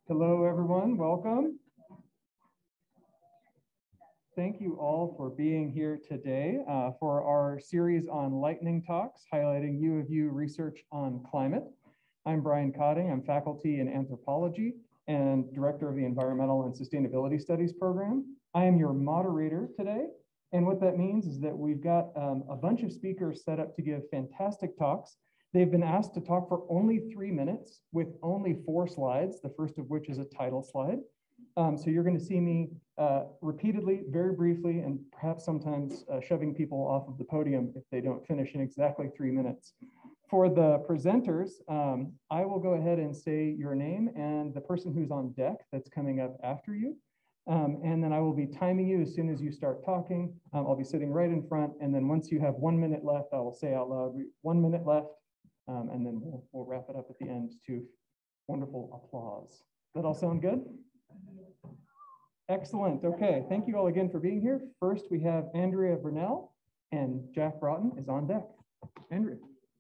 Hello, everyone. Welcome. Thank you all for being here today for our series on lightning talks, highlighting U of U research on climate. I'm Brian Cotting. I'm faculty in anthropology and director of the Environmental and Sustainability Studies program. I am your moderator today. And what that means is that we've got a bunch of speakers set up to give fantastic talks. They've been asked to talk for only 3 minutes with only 4 slides, the first of which is a title slide. So you're going to see me repeatedly, very briefly, and perhaps sometimes shoving people off of the podium if they don't finish in exactly 3 minutes. For the presenters, I will go ahead and say your name and the person who's on deck that's coming up after you. And then I will be timing you as soon as you start talking. I'll be sitting right in front. And then once you have 1 minute left, I will say out loud, 1 minute left. And then we'll wrap it up at the end to wonderful applause. That all sound good? Excellent. Okay. Thank you all again for being here. First, we have Andrea Burnell, and Jack Broughton is on deck. Andrea.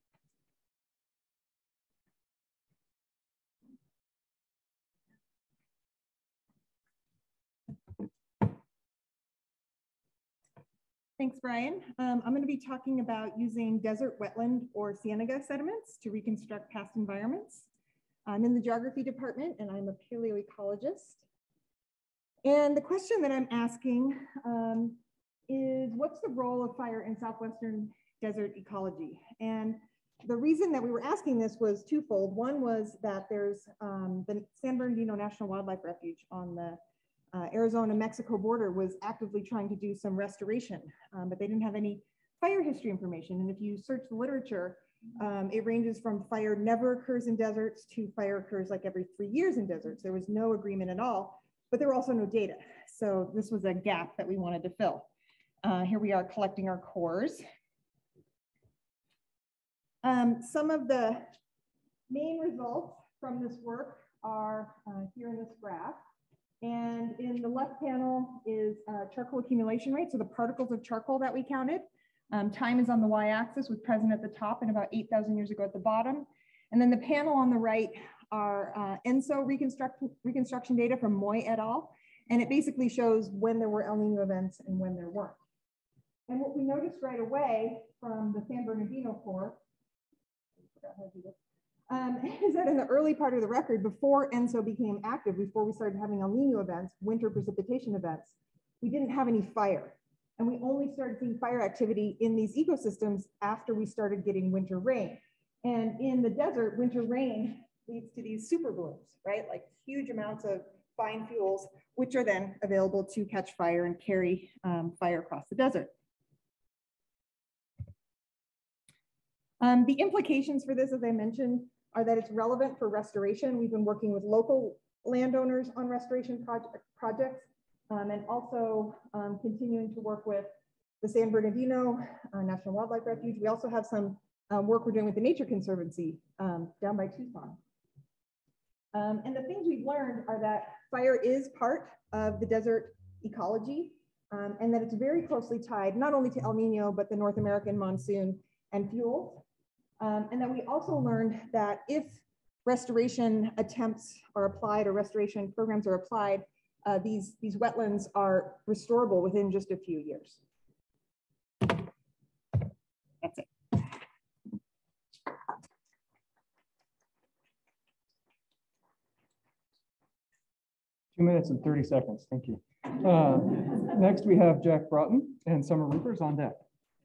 Thanks, Brian. I'm going to be talking about using desert wetland or ciénaga sediments to reconstruct past environments. I'm in the geography department and I'm a paleoecologist. And the question that I'm asking is, what's the role of fire in southwestern desert ecology? And the reason that we were asking this was twofold. One was that there's the San Bernardino National Wildlife Refuge on the Arizona-Mexico border was actively trying to do some restoration, but they didn't have any fire history information. And if you search the literature, it ranges from fire never occurs in deserts to fire occurs like every 3 years in deserts. There was no agreement at all, but there were also no data. So this was a gap that we wanted to fill. Here we are collecting our cores. Some of the main results from this work are here in this graph. And in the left panel is charcoal accumulation rate, so the particles of charcoal that we counted. Time is on the y-axis with present at the top and about 8,000 years ago at the bottom. And then the panel on the right are ENSO reconstruction data from Moy et al. And it basically shows when there were El Nino events and when there weren't. And what we noticed right away from the San Bernardino core, is that in the early part of the record, before ENSO became active, before we started having El Nino events, winter precipitation events, we didn't have any fire. And we only started seeing fire activity in these ecosystems after we started getting winter rain. And in the desert, winter rain leads to these super blooms, right? Like huge amounts of fine fuels, which are then available to catch fire and carry fire across the desert. The implications for this, as I mentioned, are that it's relevant for restoration. We've been working with local landowners on restoration projects and also continuing to work with the San Bernardino National Wildlife Refuge. We also have some work we're doing with the Nature Conservancy down by Tucson. And the things we've learned are that fire is part of the desert ecology and that it's very closely tied not only to El Nino, but the North American monsoon and fuels. And then we also learned that if restoration attempts are applied or restoration programs are applied, these wetlands are restorable within just a few years. That's it. 2 minutes and 30 seconds. Thank you. Next, we have Jack Broughton and Summer Roopers on deck.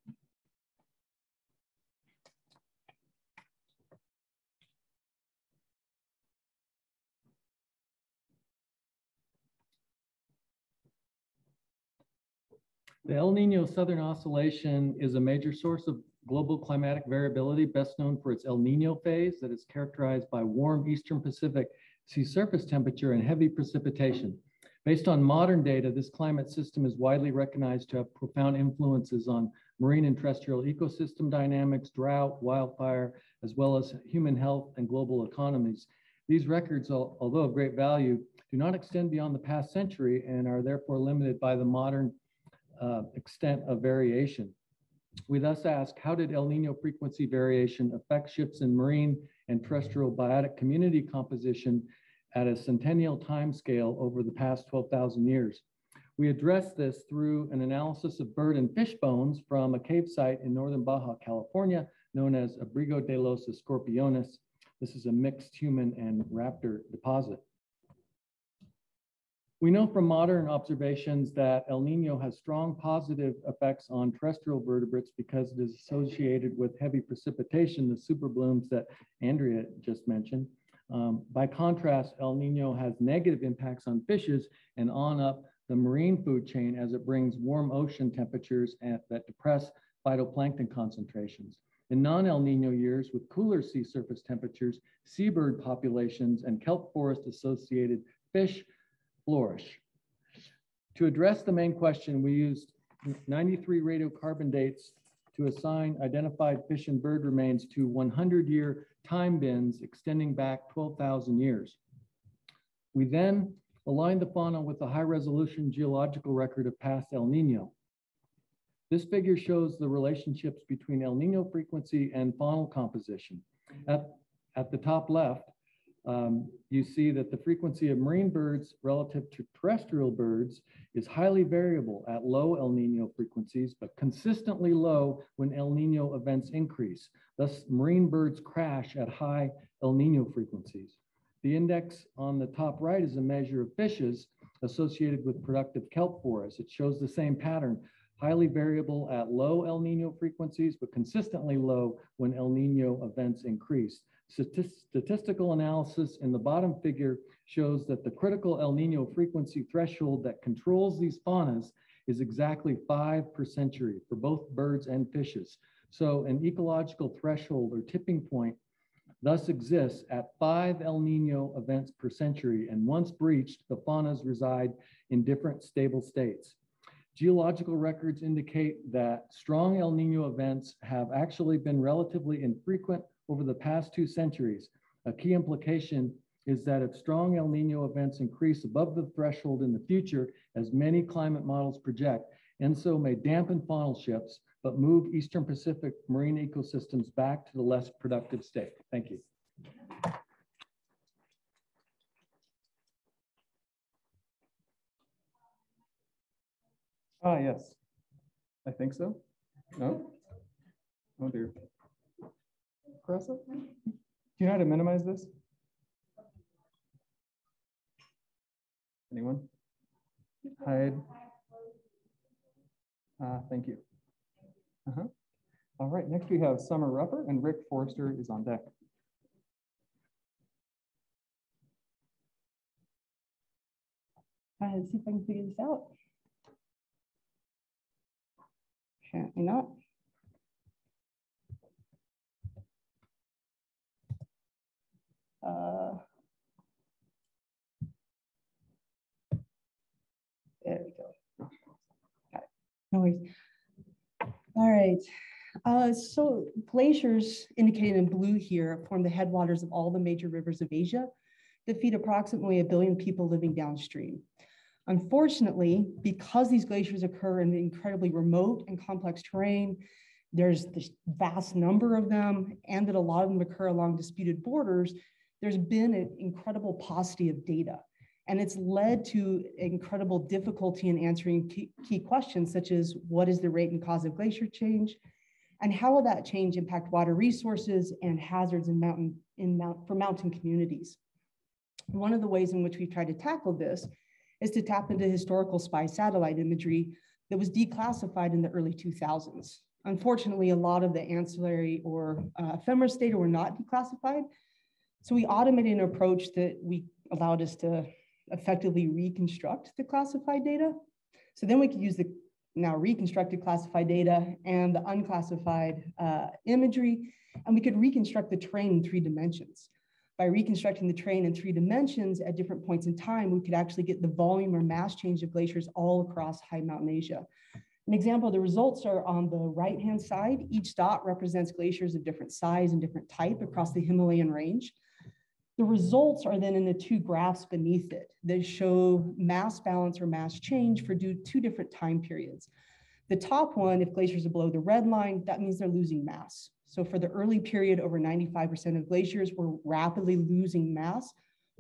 The El Nino Southern Oscillation is a major source of global climatic variability, best known for its El Nino phase that is characterized by warm Eastern Pacific sea surface temperature and heavy precipitation. Based on modern data, this climate system is widely recognized to have profound influences on marine and terrestrial ecosystem dynamics, drought, wildfire, as well as human health and global economies. These records, although of great value, do not extend beyond the past century and are therefore limited by the modern extent of variation. We thus ask, how did El Nino frequency variation affect shifts in marine and terrestrial biotic community composition at a centennial timescale over the past 12,000 years. We address this through an analysis of bird and fish bones from a cave site in northern Baja California known as Abrigo de los Escorpiones. This is a mixed human and raptor deposit. We know from modern observations that El Nino has strong positive effects on terrestrial vertebrates because it is associated with heavy precipitation, the super blooms that Andrea just mentioned. By contrast, El Nino has negative impacts on fishes and on up the marine food chain as it brings warm ocean temperatures that depress phytoplankton concentrations. In non-El Nino years with cooler sea surface temperatures, seabird populations and kelp forest associated fish flourish. To address the main question, we used 93 radiocarbon dates to assign identified fish and bird remains to 100-year time bins extending back 12,000 years. We then aligned the fauna with the high-resolution geological record of past El Nino. This figure shows the relationships between El Nino frequency and faunal composition. At the top left, you see that the frequency of marine birds relative to terrestrial birds is highly variable at low El Nino frequencies, but consistently low when El Nino events increase. Thus, marine birds crash at high El Nino frequencies. The index on the top right is a measure of fishes associated with productive kelp forests. It shows the same pattern, highly variable at low El Nino frequencies, but consistently low when El Nino events increase. Statistical analysis in the bottom figure shows that the critical El Nino frequency threshold that controls these faunas is exactly 5 per century for both birds and fishes. So an ecological threshold or tipping point thus exists at 5 El Nino events per century, and once breached, the faunas reside in different stable states. Geological records indicate that strong El Nino events have actually been relatively infrequent over the past 2 centuries. A key implication is that if strong El Nino events increase above the threshold in the future, as many climate models project, ENSO may dampen faunal shifts, but move Eastern Pacific marine ecosystems back to the less productive state. Thank you. Yes, I think so. No? Oh dear. Carissa, do you know how to minimize this? Anyone? Hide. Thank you. All right, next we have Summer Rupper and Rick Forrester is on deck. Let's see if I can figure this out. Apparently not. There we go. Got it. No worries. All right. So glaciers indicated in blue here form the headwaters of all the major rivers of Asia that feed approximately 1 billion people living downstream. Unfortunately, because these glaciers occur in incredibly remote and complex terrain, there's this vast number of them, and that a lot of them occur along disputed borders, there's been an incredible paucity of data. And it's led to incredible difficulty in answering key questions, such as what is the rate and cause of glacier change? And how will that change impact water resources and hazards for mountain communities? One of the ways in which we've tried to tackle this is to tap into historical spy satellite imagery that was declassified in the early 2000s. Unfortunately, a lot of the ancillary or ephemeris data were not declassified. So we automated an approach that allowed us to effectively reconstruct the classified data. So then we could use the now reconstructed classified data and the unclassified imagery, and we could reconstruct the terrain in 3 dimensions. By reconstructing the terrain in 3 dimensions at different points in time, we could actually get the volume or mass change of glaciers all across high mountain Asia. An example of the results are on the right-hand side. Each dot represents glaciers of different size and different type across the Himalayan range. The results are then in the 2 graphs beneath it that show mass balance or mass change for 2 different time periods. The top one, if glaciers are below the red line, that means they're losing mass. So for the early period, over 95% of glaciers were rapidly losing mass,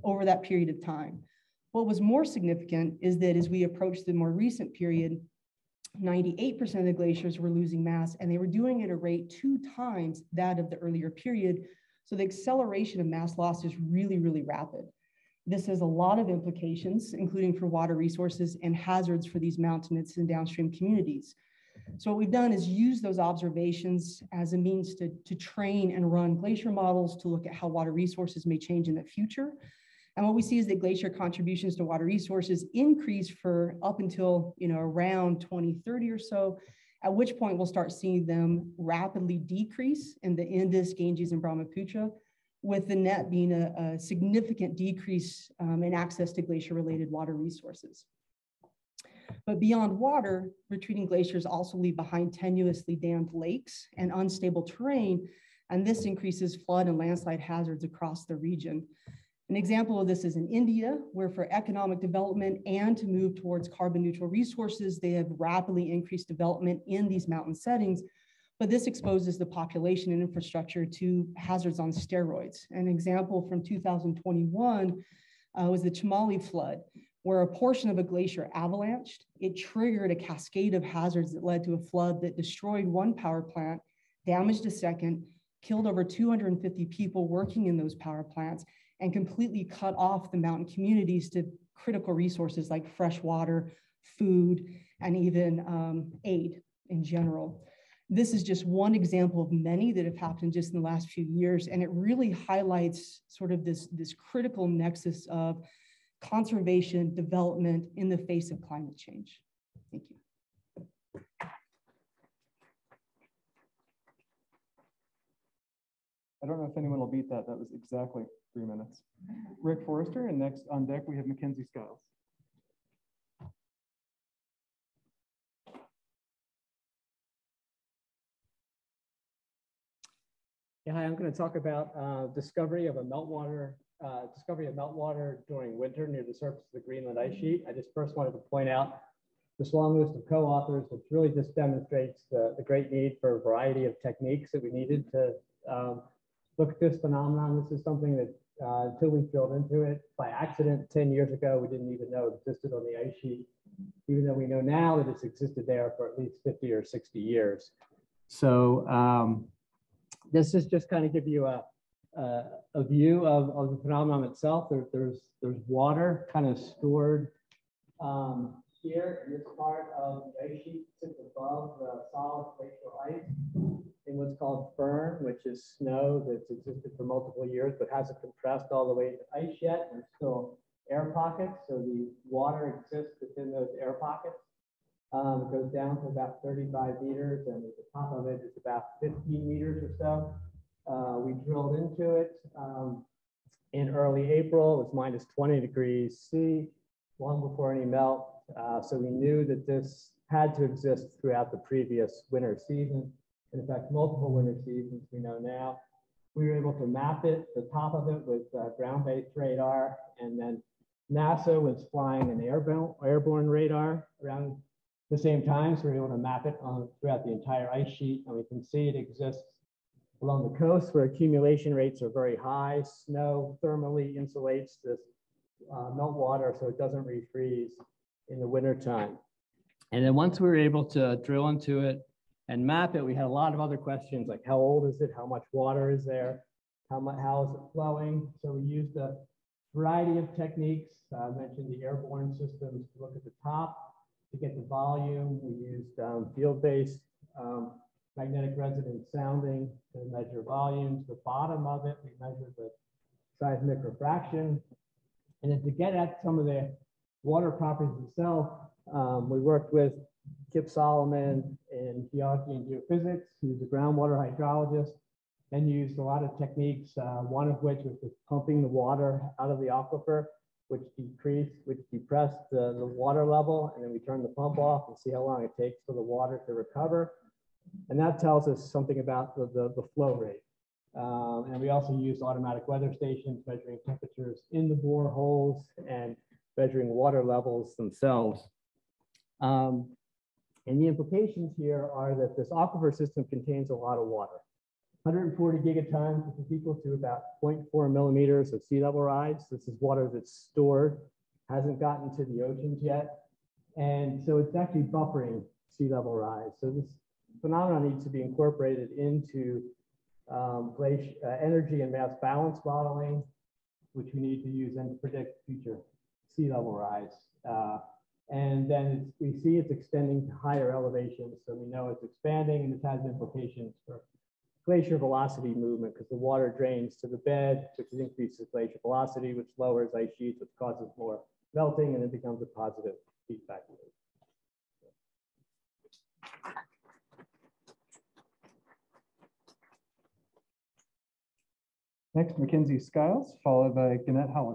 over that period of time. What was more significant is that as we approach the more recent period, 98% of the glaciers were losing mass, and they were doing it at a rate 2 times that of the earlier period. So the acceleration of mass loss is really, really rapid. This has a lot of implications, including for water resources and hazards for these mountainous and downstream communities. So what we've done is use those observations as a means to train and run glacier models to look at how water resources may change in the future. And what we see is that glacier contributions to water resources increase for up until around 2030 or so, at which point we'll start seeing them rapidly decrease in the Indus, Ganges, and Brahmaputra, with the net being a significant decrease in access to glacier-related water resources. But beyond water, retreating glaciers also leave behind tenuously dammed lakes and unstable terrain, and this increases flood and landslide hazards across the region. An example of this is in India, where for economic development and to move towards carbon neutral resources, they have rapidly increased development in these mountain settings, but this exposes the population and infrastructure to hazards on steroids. An example from 2021 was the Chamali flood, where a portion of a glacier avalanched. It triggered a cascade of hazards that led to a flood that destroyed one power plant, damaged a second, killed over 250 people working in those power plants, and completely cut off the mountain communities to critical resources like fresh water, food, and even aid in general. This is just one example of many that have happened just in the last few years, and it really highlights sort of this critical nexus of conservation, development in the face of climate change. Thank you. I don't know if anyone will beat that. That was exactly 3 minutes. Rick Forrester, and next on deck we have Mackenzie Skiles. Yeah, hi, I'm going to talk about discovery of meltwater during winter near the surface of the Greenland ice sheet. I just first wanted to point out this long list of co-authors, which really just demonstrates the great need for a variety of techniques that we needed to look at this phenomenon. This is something that until we drilled into it by accident 10 years ago, we didn't even know it existed on the ice sheet, even though we know now that it's existed there for at least 50 or 60 years. So this is just kind of give you a view of the phenomenon itself. There's water kind of stored here in this part of the ice sheet, sits above the solid glacial ice in what's called firn, which is snow that's existed for multiple years but hasn't compressed all the way to ice yet. There's still air pockets, so the water exists within those air pockets. It goes down to about 35 meters, and at the top of it is about 15 meters or so. We drilled into it in early April. It was minus 20 degrees C, long before any melt. So we knew that this had to exist throughout the previous winter season. In fact, multiple winter seasons we know now. We were able to map it, the top of it with ground-based radar, and then NASA was flying an airborne radar around the same time, so we were able to map it throughout the entire ice sheet, and we can see it exists along the coast where accumulation rates are very high. Snow thermally insulates this meltwater so it doesn't refreeze in the wintertime. And then once we were able to drill into it and map it, we had a lot of other questions like how old is it, how much water is there, how is it flowing? So we used a variety of techniques. I mentioned the airborne systems to look at the top to get the volume. We used field-based magnetic resonance sounding to measure volumes. The bottom of it, we measured the seismic refraction. And then to get at some of the water properties themselves, we worked with Kip Solomon in geology and geophysics, who's a groundwater hydrologist, and used a lot of techniques, one of which was just pumping the water out of the aquifer, which depressed the water level, and then we turn the pump off and see how long it takes for the water to recover. And that tells us something about the flow rate. And we also used automatic weather stations, measuring temperatures in the boreholes and measuring water levels themselves. And the implications here are that this aquifer system contains a lot of water. 140 gigatons, which is equal to about 0.4 millimeters of sea level rise. This is water that's stored, hasn't gotten to the oceans yet. And so it's actually buffering sea level rise. So this phenomenon needs to be incorporated into energy and mass balance modeling, which we need to use then to predict future sea level rise. And then we see it's extending to higher elevations. So we know it's expanding, and it has implications for glacier velocity movement because the water drains to the bed, which increases glacier velocity, which lowers ice sheets, which causes more melting, and it becomes a positive feedback loop. Next, Mackenzie Skiles, followed by Gannett Howard.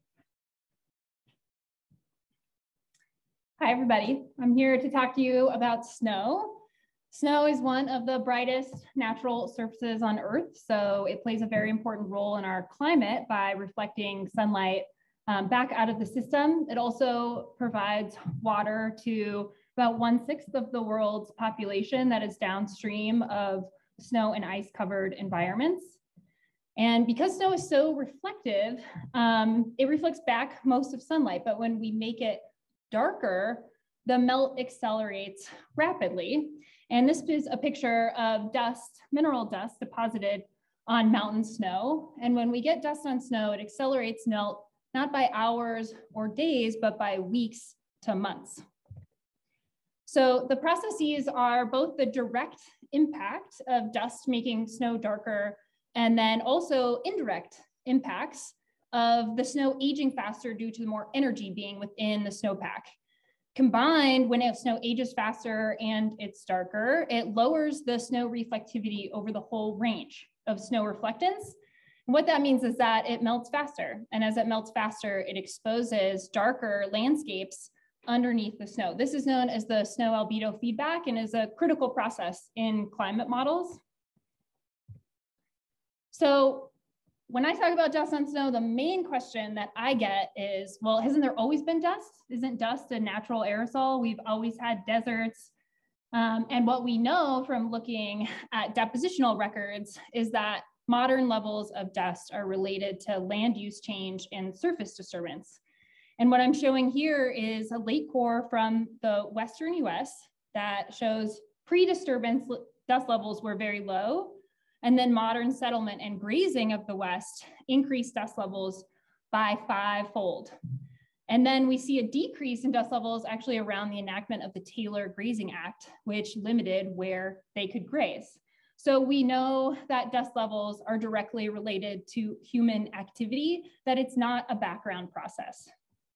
Hi, everybody. I'm here to talk to you about snow. Snow is one of the brightest natural surfaces on Earth, so it plays a very important role in our climate by reflecting sunlight back out of the system. It also provides water to about 1/6 of the world's population that is downstream of snow and ice covered environments. And because snow is so reflective, it reflects back most of sunlight, but when we make it darker, the melt accelerates rapidly. And this is a picture of dust, mineral dust deposited on mountain snow. And when we get dust on snow, it accelerates melt not by hours or days, but by weeks to months. So the processes are both the direct impact of dust making snow darker, and then also indirect impacts of the snow aging faster due to more energy being within the snowpack. Combined, when snow ages faster and it's darker, it lowers the snow reflectivity over the whole range of snow reflectance. And what that means is that it melts faster. And as it melts faster, it exposes darker landscapes underneath the snow. This is known as the snow albedo feedback and is a critical process in climate models. So when I talk about dust on snow, the main question that I get is, well, hasn't there always been dust? Isn't dust a natural aerosol? We've always had deserts. And what we know from looking at depositional records is that modern levels of dust are related to land use change and surface disturbance. And what I'm showing here is a lake core from the Western US that shows pre-disturbance dust levels were very low. And then modern settlement and grazing of the West increased dust levels by 5-fold. And then we see a decrease in dust levels actually around the enactment of the Taylor Grazing Act, which limited where they could graze. So we know that dust levels are directly related to human activity, that it's not a background process.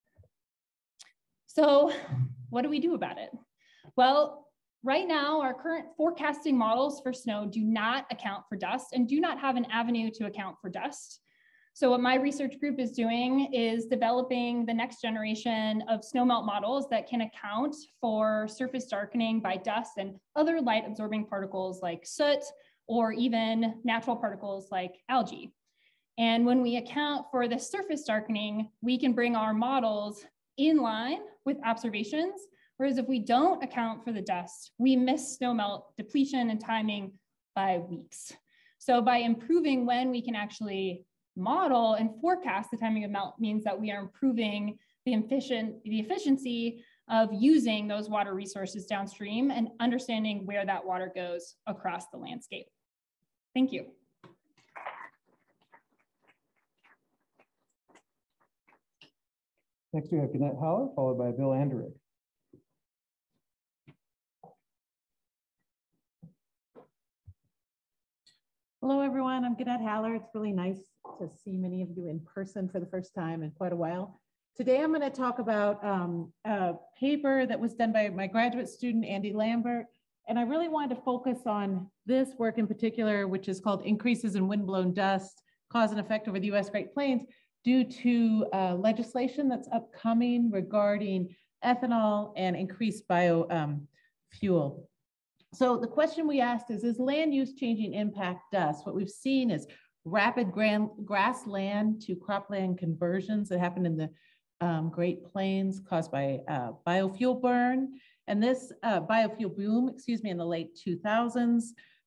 So what do we do about it? Well, right now, our current forecasting models for snow do not account for dust and do not have an avenue to account for dust. So what my research group is doing is developing the next generation of snowmelt models that can account for surface darkening by dust and other light absorbing particles like soot, or even natural particles like algae. And when we account for the surface darkening, we can bring our models in line with observations. Whereas if we don't account for the dust, we miss snowmelt depletion and timing by weeks. So by improving when we can actually model and forecast the timing of melt means that we are improving the efficiency of using those water resources downstream and understanding where that water goes across the landscape. Thank you. Next, we have Gannett Howard, followed by Bill Anderick. Hello, everyone. I'm Gannett Haller. It's really nice to see many of you in person for the first time in quite a while. Today, I'm going to talk about a paper that was done by my graduate student, Andy Lambert. And I really wanted to focus on this work in particular, which is called Increases in Windblown Dust, Cause and Effect over the US Great Plains, due to legislation that's upcoming regarding ethanol and increased biofuel. So the question we asked is land use changing impact dust? What we've seen is rapid grassland to cropland conversions that happen in the Great Plains caused by biofuel burn. And this biofuel boom, in the late 2000s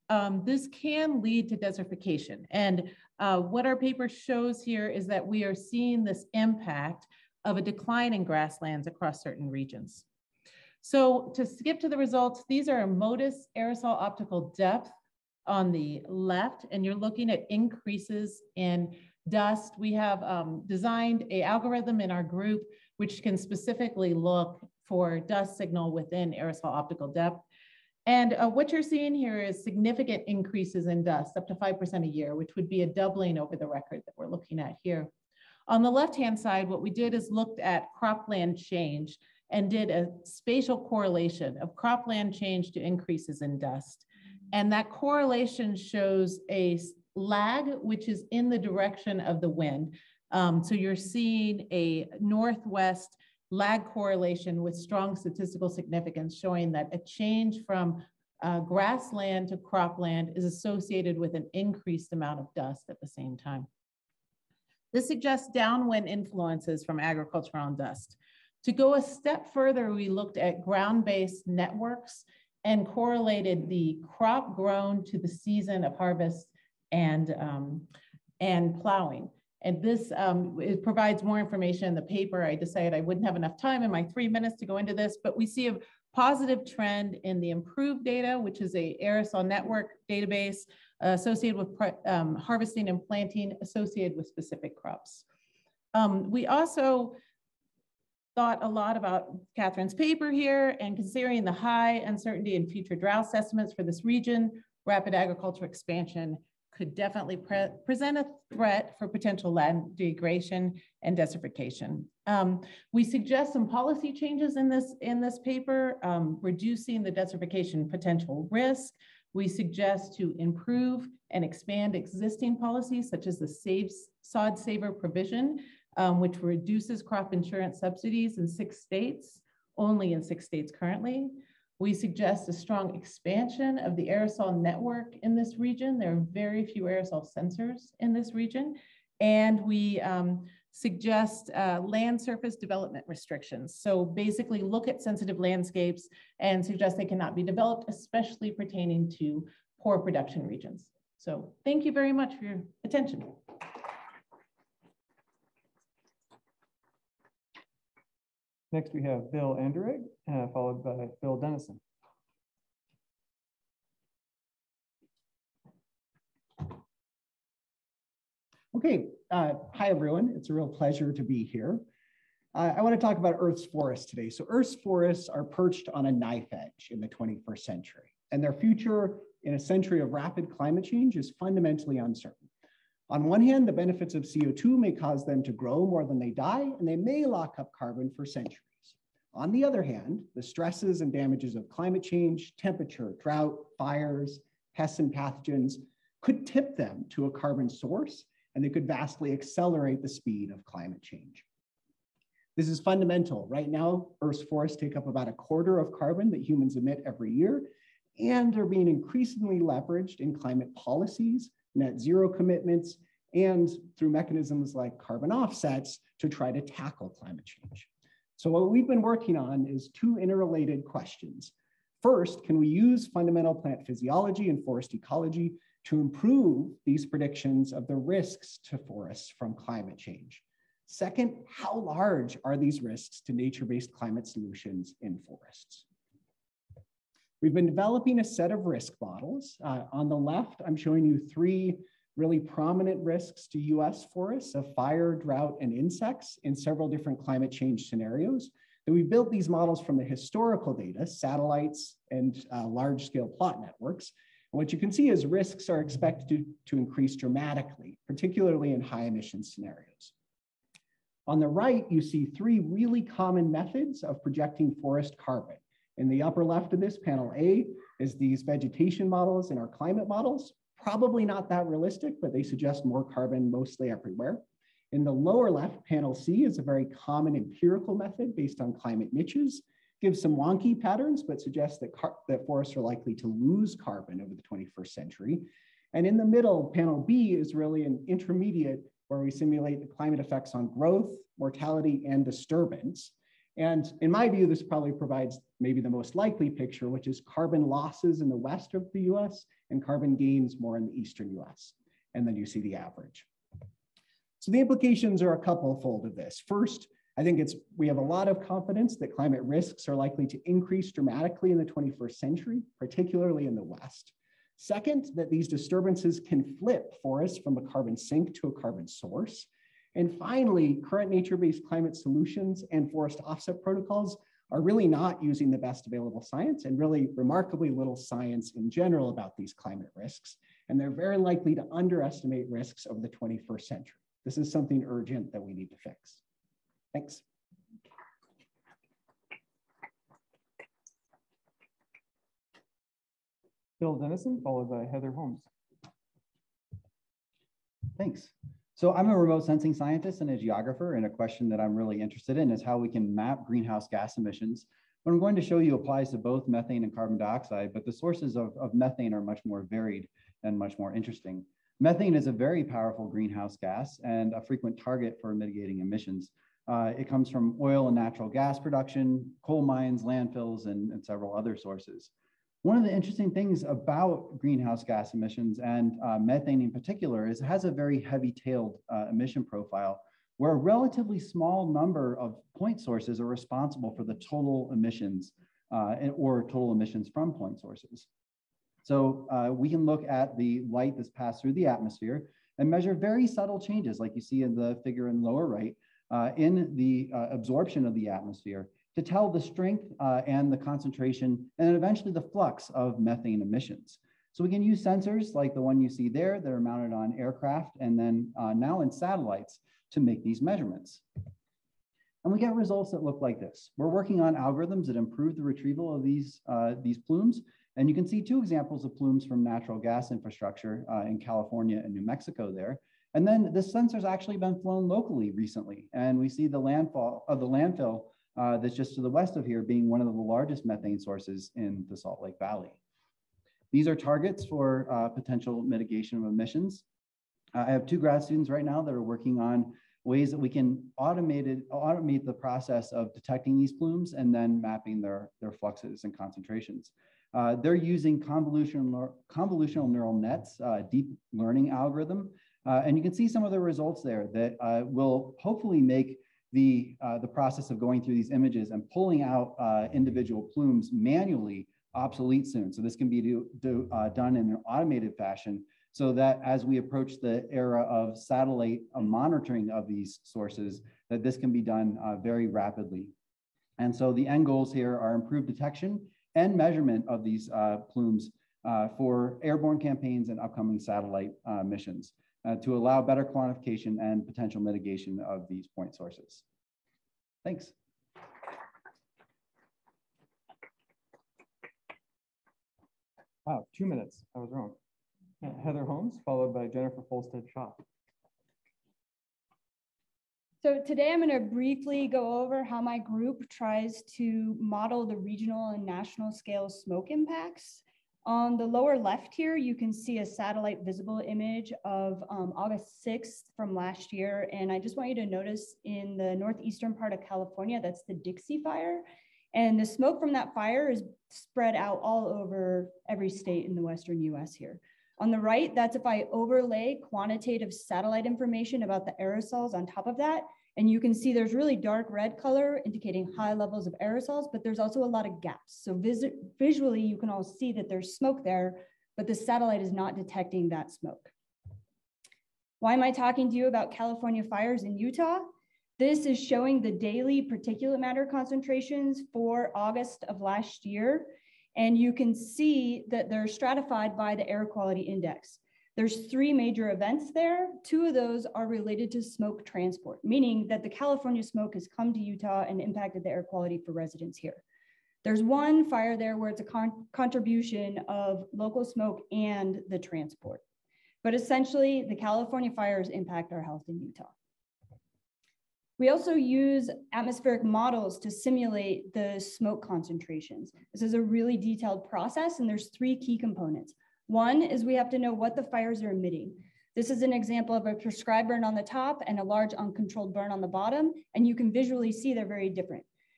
this can lead to desertification. And what our paper shows here is that we are seeing this impact of a decline in grasslands across certain regions. So to skip to the results, these are MODIS aerosol optical depth on the left, and you're looking at increases in dust. We have designed an algorithm in our group which can specifically look for dust signal within aerosol optical depth. And what you're seeing here is significant increases in dust, up to 5% a year, which would be a doubling over the record that we're looking at here. On the left-hand side, what we did is looked at cropland change and did a spatial correlation of cropland change to increases in dust. And that correlation shows a lag, which is in the direction of the wind. So you're seeing a northwest lag correlation with strong statistical significance, showing that a change from grassland to cropland is associated with an increased amount of dust at the same time. This suggests downwind influences from agriculture on dust. To go a step further, we looked at ground-based networks and correlated the crop grown to the season of harvest and plowing. And this it provides more information in the paper. I decided I wouldn't have enough time in my 3 minutes to go into this, but we see a positive trend in the improved data, which is a aerosol network database associated with harvesting and planting associated with specific crops. We also thought a lot about Katharine's paper here and considering the high uncertainty in future drought estimates for this region, rapid agricultural expansion could definitely present a threat for potential land degradation and desertification. We suggest some policy changes in this paper, reducing the desertification potential risk. We suggest to improve and expand existing policies such as the sod saver provision, which reduces crop insurance subsidies in 6 states, only in 6 states currently. We suggest a strong expansion of the aerosol network in this region. There are very few aerosol sensors in this region. And we suggest land surface development restrictions. So basically look at sensitive landscapes and suggest they cannot be developed, especially pertaining to poor production regions. So thank you very much for your attention. Next, we have Bill Anderegg, followed by Phil Dennison. Okay, hi everyone. It's a real pleasure to be here. I want to talk about Earth's forests today. So Earth's forests are perched on a knife edge in the 21st century, and their future in a century of rapid climate change is fundamentally uncertain. On one hand, the benefits of CO2 may cause them to grow more than they die, and they may lock up carbon for centuries. On the other hand, the stresses and damages of climate change, temperature, drought, fires, pests and pathogens could tip them to a carbon source, and they could vastly accelerate the speed of climate change. This is fundamental. Right now, Earth's forests take up about 1/4 of carbon that humans emit every year, and are being increasingly leveraged in climate policies, net zero commitments, and through mechanisms like carbon offsets to try to tackle climate change. So what we've been working on is 2 interrelated questions. First, can we use fundamental plant physiology and forest ecology to improve these predictions of the risks to forests from climate change? Second, how large are these risks to nature-based climate solutions in forests? We've been developing a set of risk models. On the left, I'm showing you 3 really prominent risks to US forests of fire, drought, and insects in several different climate change scenarios. And we built these models from the historical data, satellites, and large-scale plot networks. And what you can see is risks are expected to increase dramatically, particularly in high emission scenarios. On the right, you see 3 really common methods of projecting forest carbon. In the upper left of this, panel A, is these vegetation models and our climate models. Probably not that realistic, but they suggest more carbon mostly everywhere. In the lower left, panel C is a very common empirical method based on climate niches. Gives some wonky patterns, but suggests that forests are likely to lose carbon over the 21st century. And in the middle, panel B is really an intermediate where we simulate the climate effects on growth, mortality, and disturbance. And in my view, this probably provides maybe the most likely picture, which is carbon losses in the west of the US and carbon gains more in the eastern US. And then you see the average. So the implications are a couple-fold of this. First, I think we have a lot of confidence that climate risks are likely to increase dramatically in the 21st century, particularly in the West. Second, that these disturbances can flip forests from a carbon sink to a carbon source. And finally, current nature-based climate solutions and forest offset protocols are really not using the best available science and really remarkably little science in general about these climate risks. And they're very likely to underestimate risks of the 21st century. This is something urgent that we need to fix. Thanks. Bill Dennison, followed by Heather Holmes. Thanks. So I'm a remote sensing scientist and a geographer, and a question that I'm really interested in is how we can map greenhouse gas emissions. What I'm going to show you applies to both methane and carbon dioxide, but the sources of methane are much more varied and much more interesting. Methane is a very powerful greenhouse gas and a frequent target for mitigating emissions. It comes from oil and natural gas production, coal mines, landfills, and several other sources. One of the interesting things about greenhouse gas emissions and methane in particular is it has a very heavy-tailed emission profile where a relatively small number of point sources are responsible for the total emissions or total emissions from point sources. So we can look at the light that's passed through the atmosphere and measure very subtle changes like you see in the figure in the lower right in the absorption of the atmosphere to tell the strength and the concentration and then eventually the flux of methane emissions. So we can use sensors like the one you see there that are mounted on aircraft and then now in satellites to make these measurements. And we get results that look like this. We're working on algorithms that improve the retrieval of these plumes. And you can see two examples of plumes from natural gas infrastructure in California and New Mexico there. And then this sensor's actually been flown locally recently. And we see the landfill that's just to the west of here being one of the largest methane sources in the Salt Lake Valley. These are targets for potential mitigation of emissions. I have two grad students right now that are working on ways that we can automate the process of detecting these plumes and then mapping their fluxes and concentrations. They're using convolutional neural nets, deep learning algorithm. And you can see some of the results there that will hopefully make the process of going through these images and pulling out individual plumes manually obsolete soon. So this can be done in an automated fashion so that as we approach the era of satellite monitoring of these sources, that this can be done very rapidly. And so the end goals here are improved detection and measurement of these plumes for airborne campaigns and upcoming satellite missions to allow better quantification and potential mitigation of these point sources. Thanks. Wow, 2 minutes, I was wrong. Heather Holmes, followed by Jennifer Folstead-Shaw. So today I'm going to briefly go over how my group tries to model the regional and national scale smoke impacts. On the lower left here, you can see a satellite visible image of August 6th from last year. And I just want you to notice in the northeastern part of California, that's the Dixie Fire. And the smoke from that fire is spread out all over every state in the Western US here. On the right, that's if I overlay quantitative satellite information about the aerosols on top of that. And you can see there's really dark red color indicating high levels of aerosols, but there's also a lot of gaps. So visually, you can all see that there's smoke there, but the satellite is not detecting that smoke. Why am I talking to you about California fires in Utah? This is showing the daily particulate matter concentrations for August of last year. And you can see that they're stratified by the air quality index. There's 3 major events there. 2 of those are related to smoke transport, meaning that the California smoke has come to Utah and impacted the air quality for residents here. There's one fire there where it's a contribution of local smoke and the transport. But essentially, the California fires impact our health in Utah. We also use atmospheric models to simulate the smoke concentrations. This is a really detailed process, and there's 3 key components. One is we have to know what the fires are emitting. This is an example of a prescribed burn on the top and a large uncontrolled burn on the bottom, and you can visually see they're very different.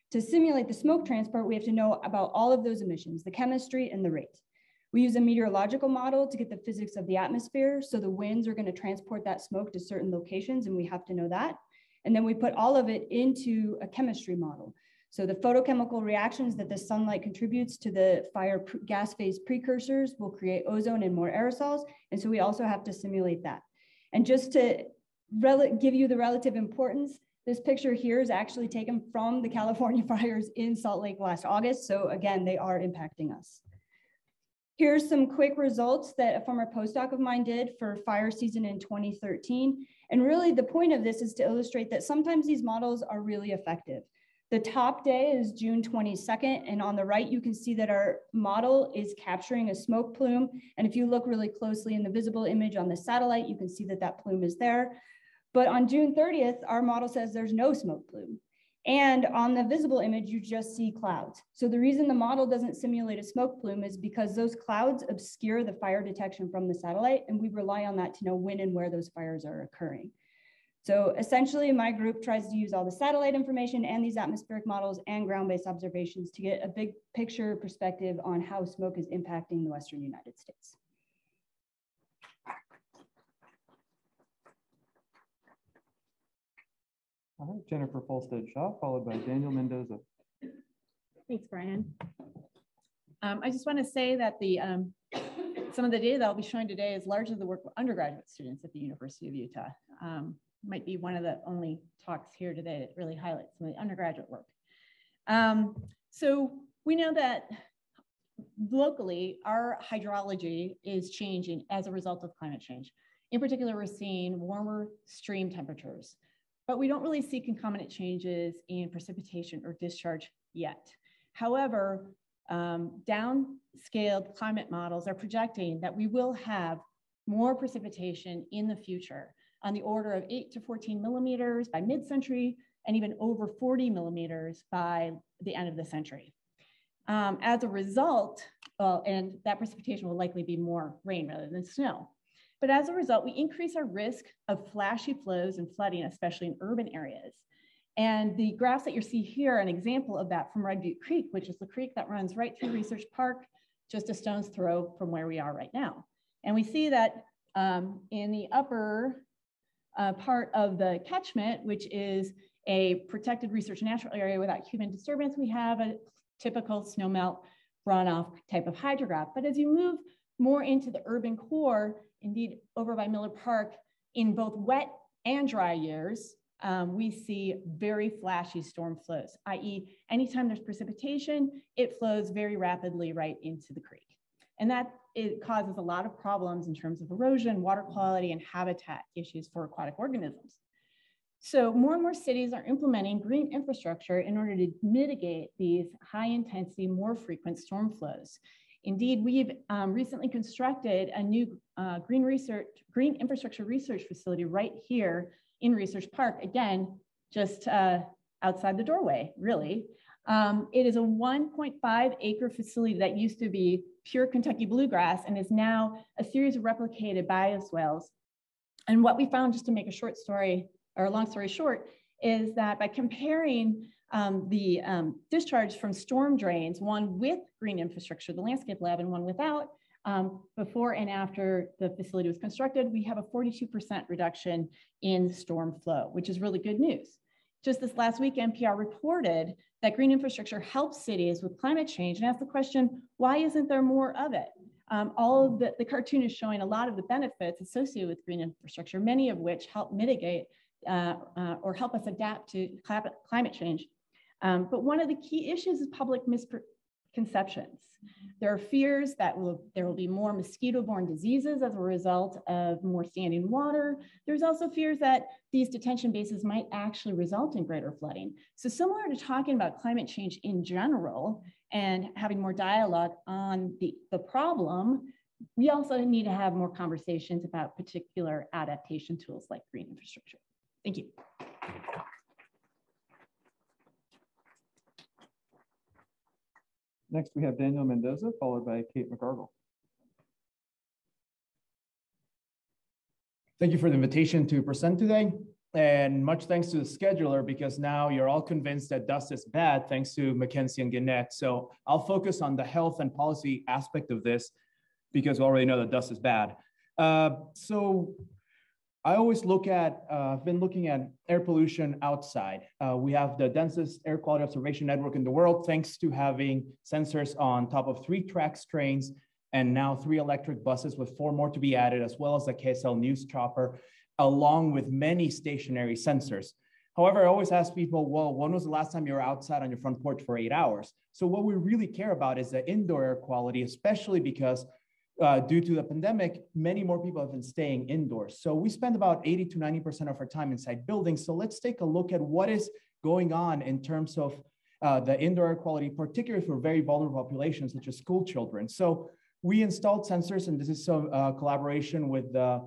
To simulate the smoke transport, we have to know about all of those emissions, the chemistry and the rate. We use a meteorological model to get the physics of the atmosphere. So the winds are going to transport that smoke to certain locations, and we have to know that. And then we put all of it into a chemistry model. So the photochemical reactions that the sunlight contributes to the fire gas phase precursors will create ozone and more aerosols. And so we also have to simulate that. And just to give you the relative importance, this picture here is actually taken from the California fires in Salt Lake last August. So again, they are impacting us. Here's some quick results that a former postdoc of mine did for fire season in 2013. And really the point of this is to illustrate that sometimes these models are really effective. The top day is June 22nd, and on the right, you can see that our model is capturing a smoke plume. And if you look really closely in the visible image on the satellite, you can see that that plume is there. But on June 30th, our model says there's no smoke plume. And on the visible image, you just see clouds. So the reason the model doesn't simulate a smoke plume is because those clouds obscure the fire detection from the satellite, and we rely on that to know when and where those fires are occurring. So essentially, my group tries to use all the satellite information and these atmospheric models and ground-based observations to get a big picture perspective on how smoke is impacting the Western United States. All right, Jennifer Folstead-Shaw, followed by Daniel Mendoza. Thanks, Brian. I just want to say that some of the data that I'll be showing today is largely the work of undergraduate students at the University of Utah. Might be one of the only talks here today that really highlights some of the undergraduate work. So we know that locally, our hydrology is changing as a result of climate change. In particular, we're seeing warmer stream temperatures, but we don't really see concomitant changes in precipitation or discharge yet. However, downscaled climate models are projecting that we will have more precipitation in the future on the order of 8 to 14 millimeters by mid-century and even over 40 millimeters by the end of the century. As a result, and that precipitation will likely be more rain rather than snow. But as a result, we increase our risk of flashy flows and flooding, especially in urban areas. And the graphs that you see here are an example of that from Red Butte Creek, which is the creek that runs right through Research Park, just a stone's throw from where we are right now. And we see that in the upper part of the catchment, which is a protected research natural area without human disturbance, we have a typical snowmelt runoff type of hydrograph. But as you move more into the urban core, indeed over by Miller Park, in both wet and dry years, we see very flashy storm flows, i.e. anytime there's precipitation, it flows very rapidly right into the creek. And that it causes a lot of problems in terms of erosion, water quality, and habitat issues for aquatic organisms. So more and more cities are implementing green infrastructure in order to mitigate these high intensity, more frequent storm flows. Indeed, we've recently constructed a new green infrastructure research facility right here in Research Park, again, just outside the doorway, really. It is a 1.5 acre facility that used to be pure Kentucky bluegrass and is now a series of replicated bioswales. And what we found, just to make a short story, or a long story short, is that by comparing the discharge from storm drains, one with green infrastructure, the landscape lab, and one without, before and after the facility was constructed, we have a 42% reduction in storm flow, which is really good news. Just this last week, NPR reported that green infrastructure helps cities with climate change and asked the question, why isn't there more of it? All of the cartoon is showing a lot of the benefits associated with green infrastructure, many of which help mitigate or help us adapt to climate change. But one of the key issues is public misconceptions. There are fears that there will be more mosquito-borne diseases as a result of more standing water. There's also fears that these detention bases might actually result in greater flooding. So similar to talking about climate change in general and having more dialogue on the problem, we also need to have more conversations about particular adaptation tools like green infrastructure. Thank you. Next, we have Daniel Mendoza, followed by Kate McGargle. Thank you for the invitation to present today. And much thanks to the scheduler, because now you're all convinced that dust is bad, thanks to Mackenzie and Gannett. So I'll focus on the health and policy aspect of this, because we already know that dust is bad. So I always look at, I've been looking at air pollution outside. We have the densest air quality observation network in the world, thanks to having sensors on top of 3 track trains and now 3 electric buses with 4 more to be added, as well as a KSL news chopper, along with many stationary sensors. However, I always ask people, well, when was the last time you were outside on your front porch for 8 hours? So what we really care about is the indoor air quality, especially because due to the pandemic, many more people have been staying indoors. So we spend about 80 to 90% of our time inside buildings. So let's take a look at what is going on in terms of the indoor air quality, particularly for very vulnerable populations, such as school children. So we installed sensors, and this is some collaboration with the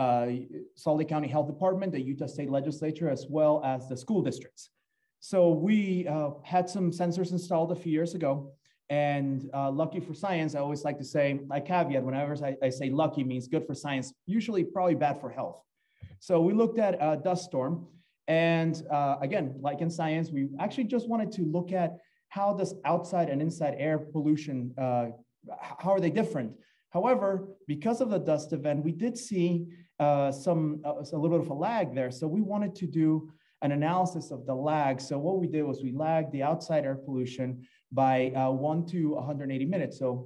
Salt Lake County Health Department, the Utah State Legislature, as well as the school districts. So we had some sensors installed a few years ago. And lucky for science, I always like to say, I caveat, whenever I say lucky means good for science, usually probably bad for health. So we looked at a dust storm. And again, like in science, we actually just wanted to look at how does outside and inside air pollution, how are they different? However, because of the dust event, we did see a little bit of a lag there. So we wanted to do an analysis of the lag. So what we did was we lagged the outside air pollution by 1 to 180 minutes. So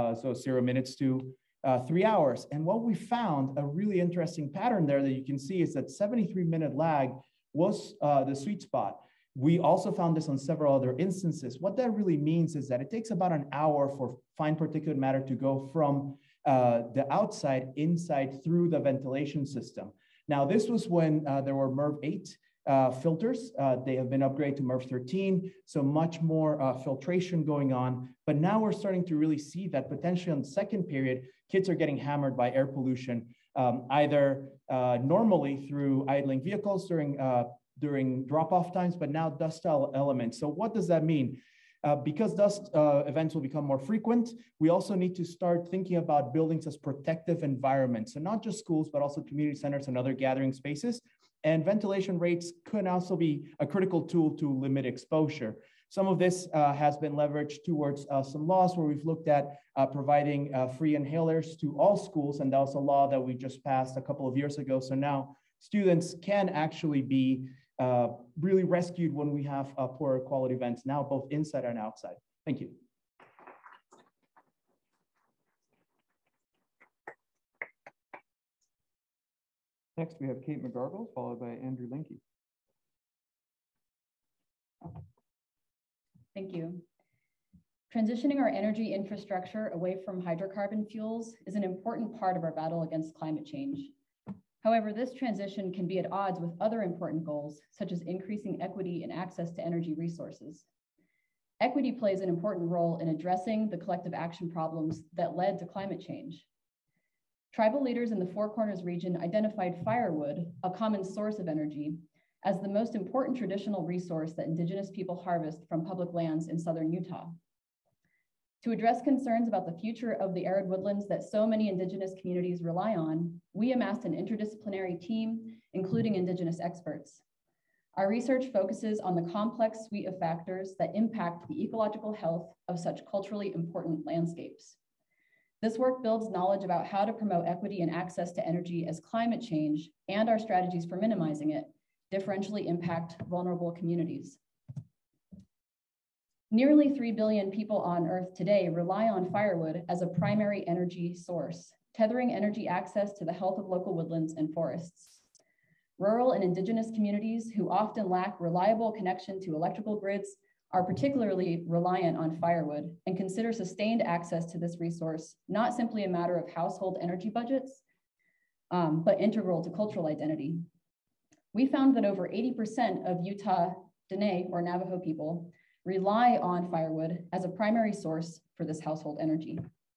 0 minutes to 3 hours. And what we found, a really interesting pattern there that you can see, is that 73-minute lag was the sweet spot. We also found this on several other instances. What that really means is that it takes about an hour for fine particulate matter to go from the outside inside through the ventilation system. Now, this was when there were MERV 8 filters. They have been upgraded to MERV 13, so much more filtration going on. But now we're starting to really see that potentially on the second period, kids are getting hammered by air pollution, either normally through idling vehicles during drop-off times, but now dust elements. So what does that mean? Because dust events will become more frequent, we also need to start thinking about buildings as protective environments. So not just schools, but also community centers and other gathering spaces. And ventilation rates could also be a critical tool to limit exposure. Some of this has been leveraged towards some laws where we've looked at providing free inhalers to all schools. And that was a law that we just passed a couple of years ago. So now students can actually be really rescued when we have poor quality vents now, both inside and outside. Thank you. Next, we have Kate McGargle, followed by Andrew Linke. Thank you. Transitioning our energy infrastructure away from hydrocarbon fuels is an important part of our battle against climate change. However, this transition can be at odds with other important goals, such as increasing equity and access to energy resources. Equity plays an important role in addressing the collective action problems that led to climate change. Tribal leaders in the Four Corners region identified firewood, a common source of energy, as the most important traditional resource that Indigenous people harvest from public lands in southern Utah. To address concerns about the future of the arid woodlands that so many Indigenous communities rely on, we amassed an interdisciplinary team, including Indigenous experts. Our research focuses on the complex suite of factors that impact the ecological health of such culturally important landscapes. This work builds knowledge about how to promote equity and access to energy as climate change and our strategies for minimizing it differentially impact vulnerable communities. Nearly 3 billion people on Earth today rely on firewood as a primary energy source, tethering energy access to the health of local woodlands and forests. Rural and Indigenous communities who often lack reliable connection to electrical grids are particularly reliant on firewood and consider sustained access to this resource not simply a matter of household energy budgets, but integral to cultural identity. We found that over 80% of Utah Dene, or Navajo people, rely on firewood as a primary source for this household energy.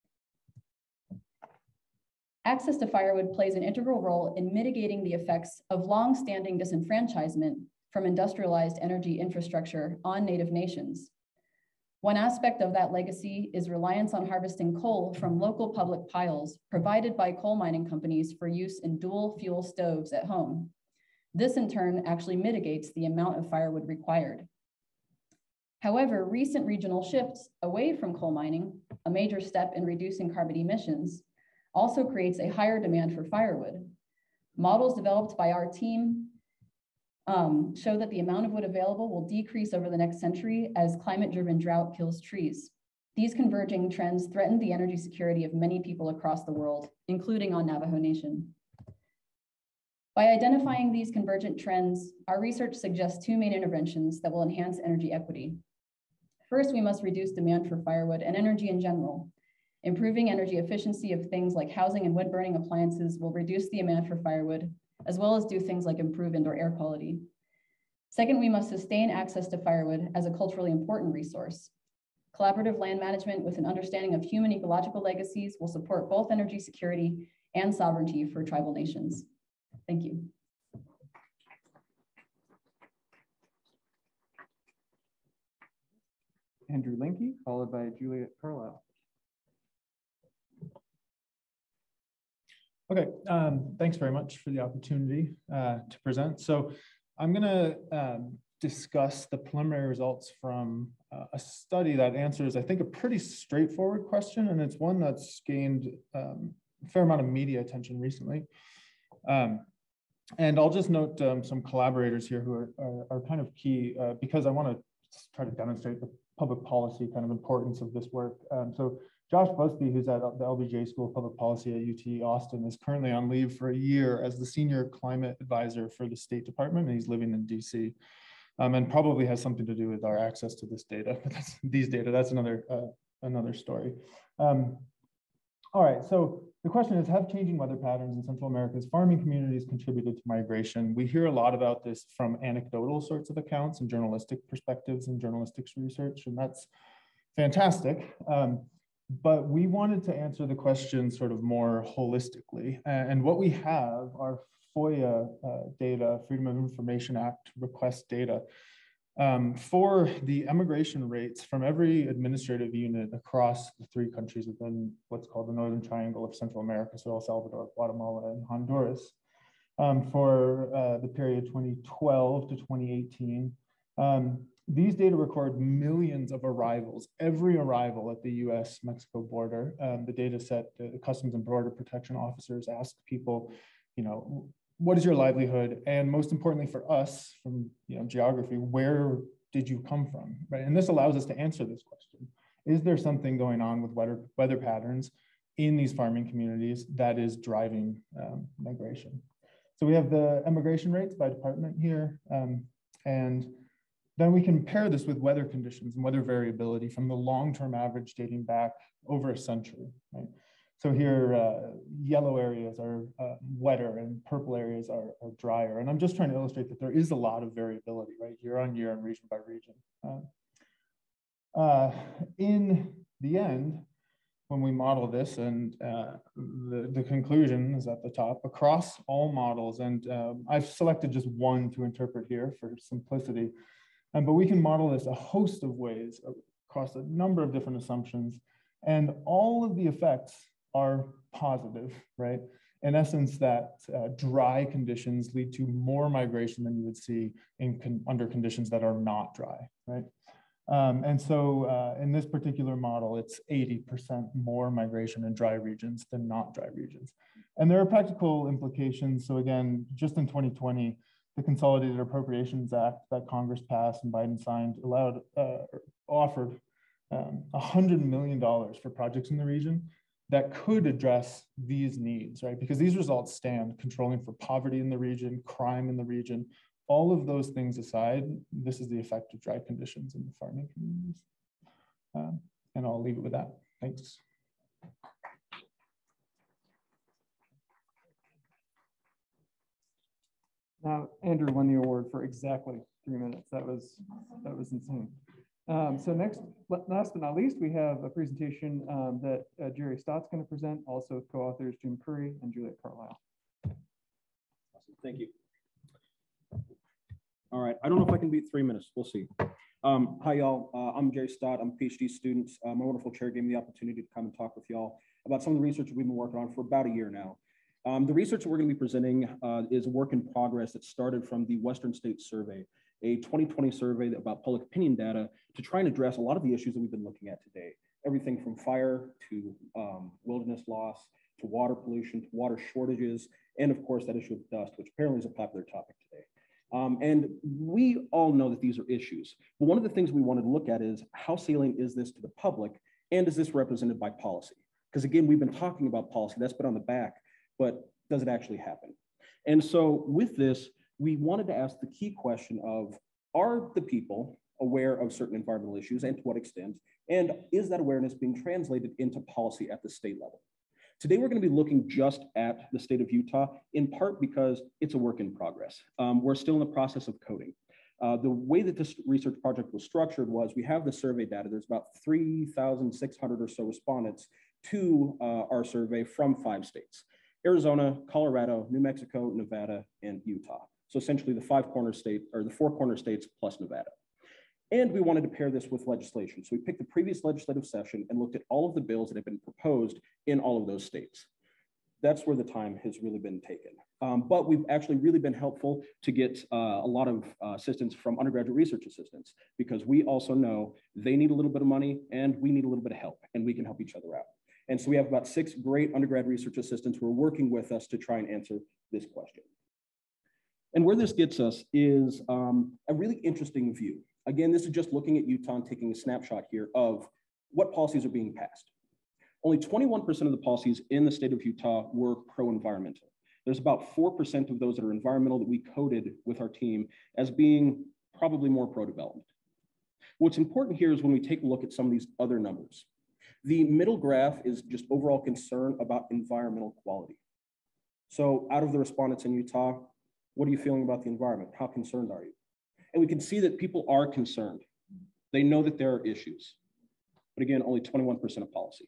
Access to firewood plays an integral role in mitigating the effects of long-standing disenfranchisement from industrialized energy infrastructure on Native nations. One aspect of that legacy is reliance on harvesting coal from local public piles provided by coal mining companies for use in dual fuel stoves at home. This in turn actually mitigates the amount of firewood required. However, recent regional shifts away from coal mining, a major step in reducing carbon emissions, also creates a higher demand for firewood. Models developed by our team show that the amount of wood available will decrease over the next century as climate-driven drought kills trees. These converging trends threaten the energy security of many people across the world, including on Navajo Nation. By identifying these convergent trends, our research suggests two main interventions that will enhance energy equity. First, we must reduce demand for firewood and energy in general. Improving energy efficiency of things like housing and wood-burning appliances will reduce the demand for firewood, as well as do things like improve indoor air quality. Second, we must sustain access to firewood as a culturally important resource. Collaborative land management with an understanding of human ecological legacies will support both energy security and sovereignty for tribal nations. Thank you. Andrew Linke, followed by Juliet Carlisle. Okay, thanks very much for the opportunity to present. So I'm going to discuss the preliminary results from a study that answers, I think, a pretty straightforward question, and it's one that's gained a fair amount of media attention recently. And I'll just note some collaborators here who are kind of key because I want to try to demonstrate the public policy kind of importance of this work. So Josh Busby, who's at the LBJ School of Public Policy at UT Austin, is currently on leave for a year as the senior climate advisor for the State Department, and he's living in DC. And probably has something to do with our access to this data, but that's another story. All right, so the question is, have changing weather patterns in Central America's farming communities contributed to migration? We hear a lot about this from anecdotal sorts of accounts and journalistic perspectives and journalistic research, and that's fantastic. But we wanted to answer the question sort of more holistically. And what we have are FOIA data, Freedom of Information Act request data, for the emigration rates from every administrative unit across the three countries within what's called the Northern Triangle of Central America, so El Salvador, Guatemala, and Honduras, for the period 2012 to 2018. These data record millions of arrivals, every arrival at the US-Mexico border. The data set, the Customs and Border Protection officers ask people, what is your livelihood? And most importantly for us, from geography, where did you come from, right? And this allows us to answer this question. Is there something going on with weather patterns in these farming communities that is driving migration? So we have the emigration rates by department here, and then we compare this with weather conditions and weather variability from the long-term average dating back over a century, right? So here, yellow areas are wetter and purple areas are drier. And I'm just trying to illustrate that there is a lot of variability, right? Year on year and region by region. In the end, when we model this, and the conclusion is at the top, across all models, and I've selected just one to interpret here for simplicity, but we can model this a host of ways across a number of different assumptions, and all of the effects are positive, right? In essence, that dry conditions lead to more migration than you would see under conditions that are not dry, right? And so in this particular model, it's 80% more migration in dry regions than not dry regions. And there are practical implications. So again, just in 2020, the Consolidated Appropriations Act that Congress passed and Biden signed offered $100 million for projects in the region that could address these needs, right? Because these results stand controlling for poverty in the region, crime in the region, all of those things aside, this is the effect of dry conditions in the farming communities. And I'll leave it with that. Thanks. Now, Andrew won the award for exactly 3 minutes. That was insane. So next, last but not least, we have a presentation that Jerry Stott's going to present, also with co-authors Jim Curry and Juliet Carlisle. Awesome. Thank you. All right, I don't know if I can beat 3 minutes. We'll see. Hi, y'all. I'm Jerry Stott. I'm a PhD student. My wonderful chair gave me the opportunity to come and talk with y'all about some of the research we've been working on for about a year now. The research that we're going to be presenting is a work in progress that started from the Western States Survey, a 2020 survey about public opinion data to try and address a lot of the issues that we've been looking at today. Everything from fire to wilderness loss, to water pollution, to water shortages, and of course that issue of dust, which apparently is a popular topic today. And we all know that these are issues, but one of the things we wanted to look at is how salient is this to the public, and is this represented by policy? Because again, we've been talking about policy, that's been on the back, but does it actually happen? And so with this, we wanted to ask the key question of, are the people aware of certain environmental issues and to what extent? And is that awareness being translated into policy at the state level? Today, we're going to be looking just at the state of Utah, in part because it's a work in progress. We're still in the process of coding. The way that this research project was structured was we have the survey data. There's about 3,600 or so respondents to our survey from 5 states: Arizona, Colorado, New Mexico, Nevada, and Utah. So essentially the 4 corner states plus Nevada. And we wanted to pair this with legislation. So we picked the previous legislative session and looked at all of the bills that have been proposed in all of those states. That's where the time has really been taken. But we've actually really been helpful to get a lot of assistance from undergraduate research assistants, because we also know they need a little bit of money and we need a little bit of help, and we can help each other out. And so we have about 6 great undergrad research assistants who are working with us to try and answer this question. And where this gets us is a really interesting view. Again, this is just looking at Utah and taking a snapshot here of what policies are being passed. Only 21% of the policies in the state of Utah were pro-environmental. There's about 4% of those that are environmental that we coded with our team as being probably more pro-development. What's important here is when we take a look at some of these other numbers. The middle graph is just overall concern about environmental quality. So out of the respondents in Utah, what are you feeling about the environment? How concerned are you? And we can see that people are concerned. They know that there are issues. But again, only 21% of policy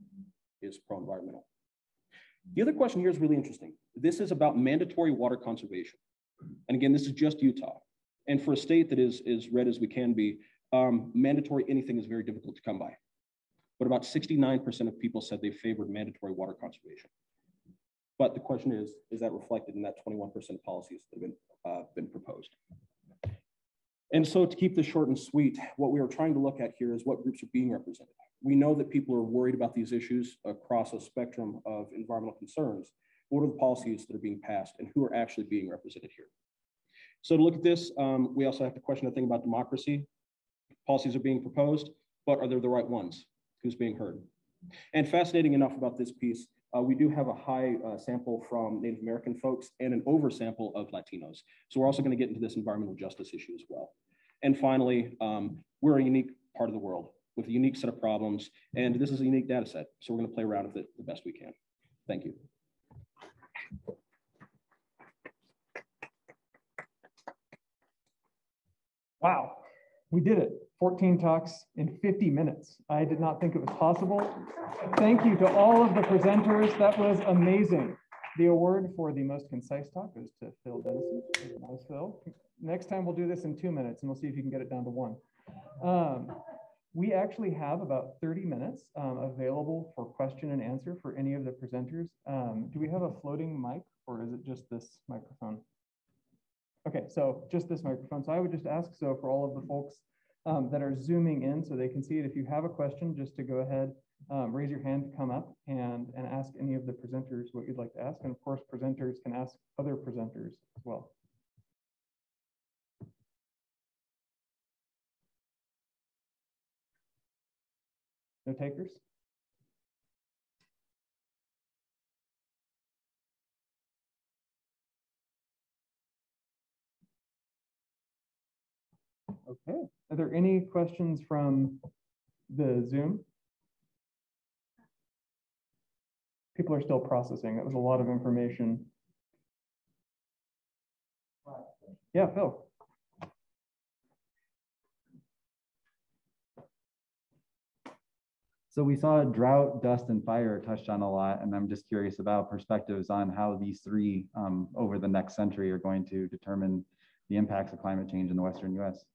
is pro-environmental. The other question here is really interesting. This is about mandatory water conservation. And again, this is just Utah. And for a state that is red as we can be, mandatory anything is very difficult to come by. But about 69% of people said they favored mandatory water conservation. But the question is that reflected in that 21% of policies that have been proposed? And so to keep this short and sweet, what we are trying to look at here is what groups are being represented. We know that people are worried about these issues across a spectrum of environmental concerns. What are the policies that are being passed and who are actually being represented here? So to look at this, we also have to question the thing about democracy. Policies are being proposed, but are they the right ones? Who's being heard? And fascinating enough about this piece, we do have a high sample from Native American folks and an oversample of Latinos. So we're also going to get into this environmental justice issue as well. And finally, we're a unique part of the world with a unique set of problems, and this is a unique data set. So we're going to play around with it the best we can. Thank you. Wow, we did it. 14 talks in 50 minutes. I did not think it was possible. Thank you to all of the presenters. That was amazing. The award for the most concise talk goes to Phil Dennison. Nice, Phil. Next time we'll do this in 2 minutes and we'll see if you can get it down to 1. We actually have about 30 minutes available for question and answer for any of the presenters. Do we have a floating mic or is it just this microphone? Okay, so just this microphone. So I would just ask, so for all of the folks that are zooming in so they can see it, if you have a question, just to go ahead, raise your hand to come up and ask any of the presenters what you'd like to ask. And of course, presenters can ask other presenters as well. No takers? Okay. Are there any questions from the Zoom? People are still processing. That was a lot of information. Yeah, Phil. So we saw drought, dust, and fire touched on a lot, and I'm just curious about perspectives on how these three over the next century are going to determine the impacts of climate change in the Western U.S.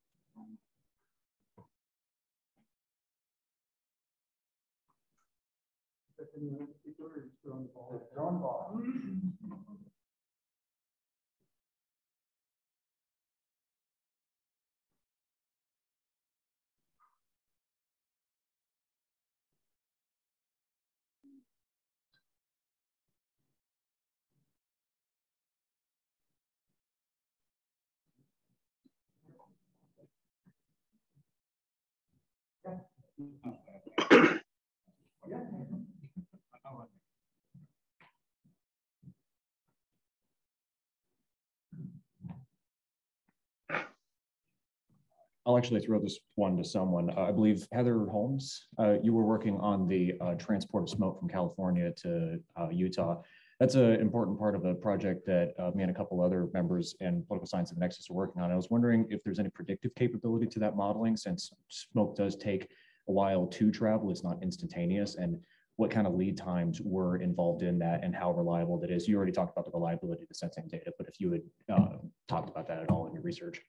I'll actually throw this one to someone. I believe Heather Holmes, you were working on the transport of smoke from California to Utah. That's an important part of a project that me and a couple other members in political science of Nexus are working on. I was wondering if there's any predictive capability to that modeling, since smoke does take a while to travel, it's not instantaneous, and what kind of lead times were involved in that and how reliable that is. You already talked about the reliability of the sensing data, but if you had talked about that at all in your research.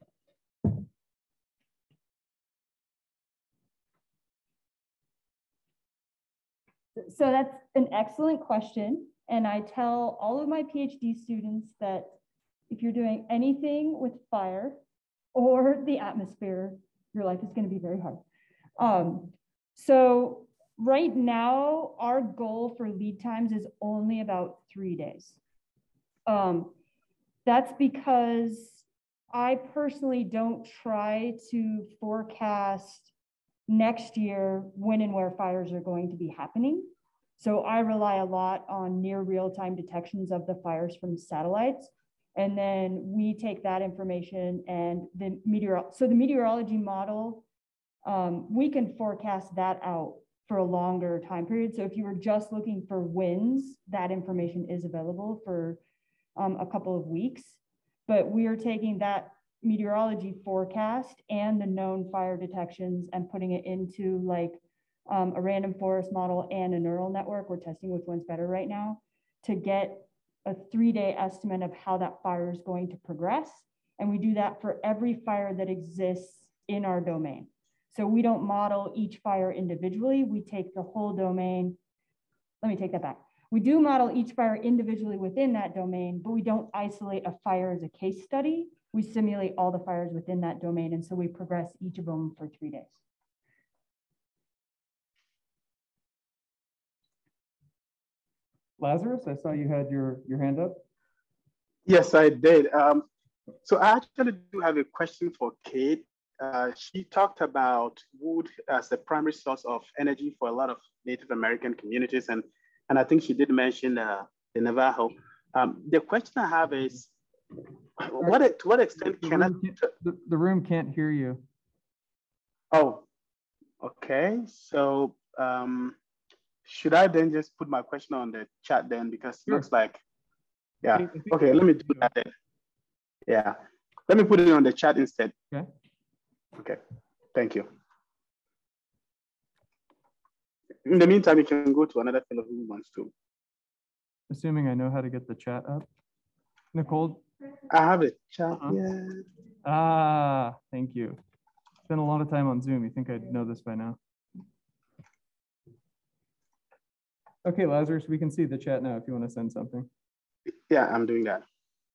So that's an excellent question. And I tell all of my PhD students that if you're doing anything with fire or the atmosphere, your life is going to be very hard. So right now, our goal for lead times is only about 3 days. That's because I personally don't try to forecast next year when and where fires are going to be happening. So I rely a lot on near real-time detections of the fires from satellites. And then we take that information and the meteorology model, we can forecast that out for a longer time period. So if you were just looking for winds, that information is available for a couple of weeks. But we are taking that meteorology forecast and the known fire detections and putting it into like a random forest model and a neural network. We're testing which one's better right now to get a 3-day estimate of how that fire is going to progress. And we do that for every fire that exists in our domain. So we don't model each fire individually. We take the whole domain. Let me take that back. We do model each fire individually within that domain, but we don't isolate a fire as a case study. We simulate all the fires within that domain. And so we progress each of them for 3 days. Lazarus, I saw you had your hand up. Yes, I did. So I actually do have a question for Kate. She talked about wood as the primary source of energy for a lot of Native American communities. And I think she did mention the Navajo. The question I have is, to what extent can the room can't hear you? Oh, okay. So should I then just put my question on the chat then? Because it looks like, yeah. Okay, let me do that then. Yeah, let me put it on the chat instead. Okay. Okay, thank you. In the meantime, you can go to another fellow who wants to. Assuming I know how to get the chat up. Nicole? I have a chat, yeah. Ah, thank you. Spent a lot of time on Zoom. You think I'd know this by now? Okay, Lazarus, we can see the chat now if you want to send something. Yeah, I'm doing that.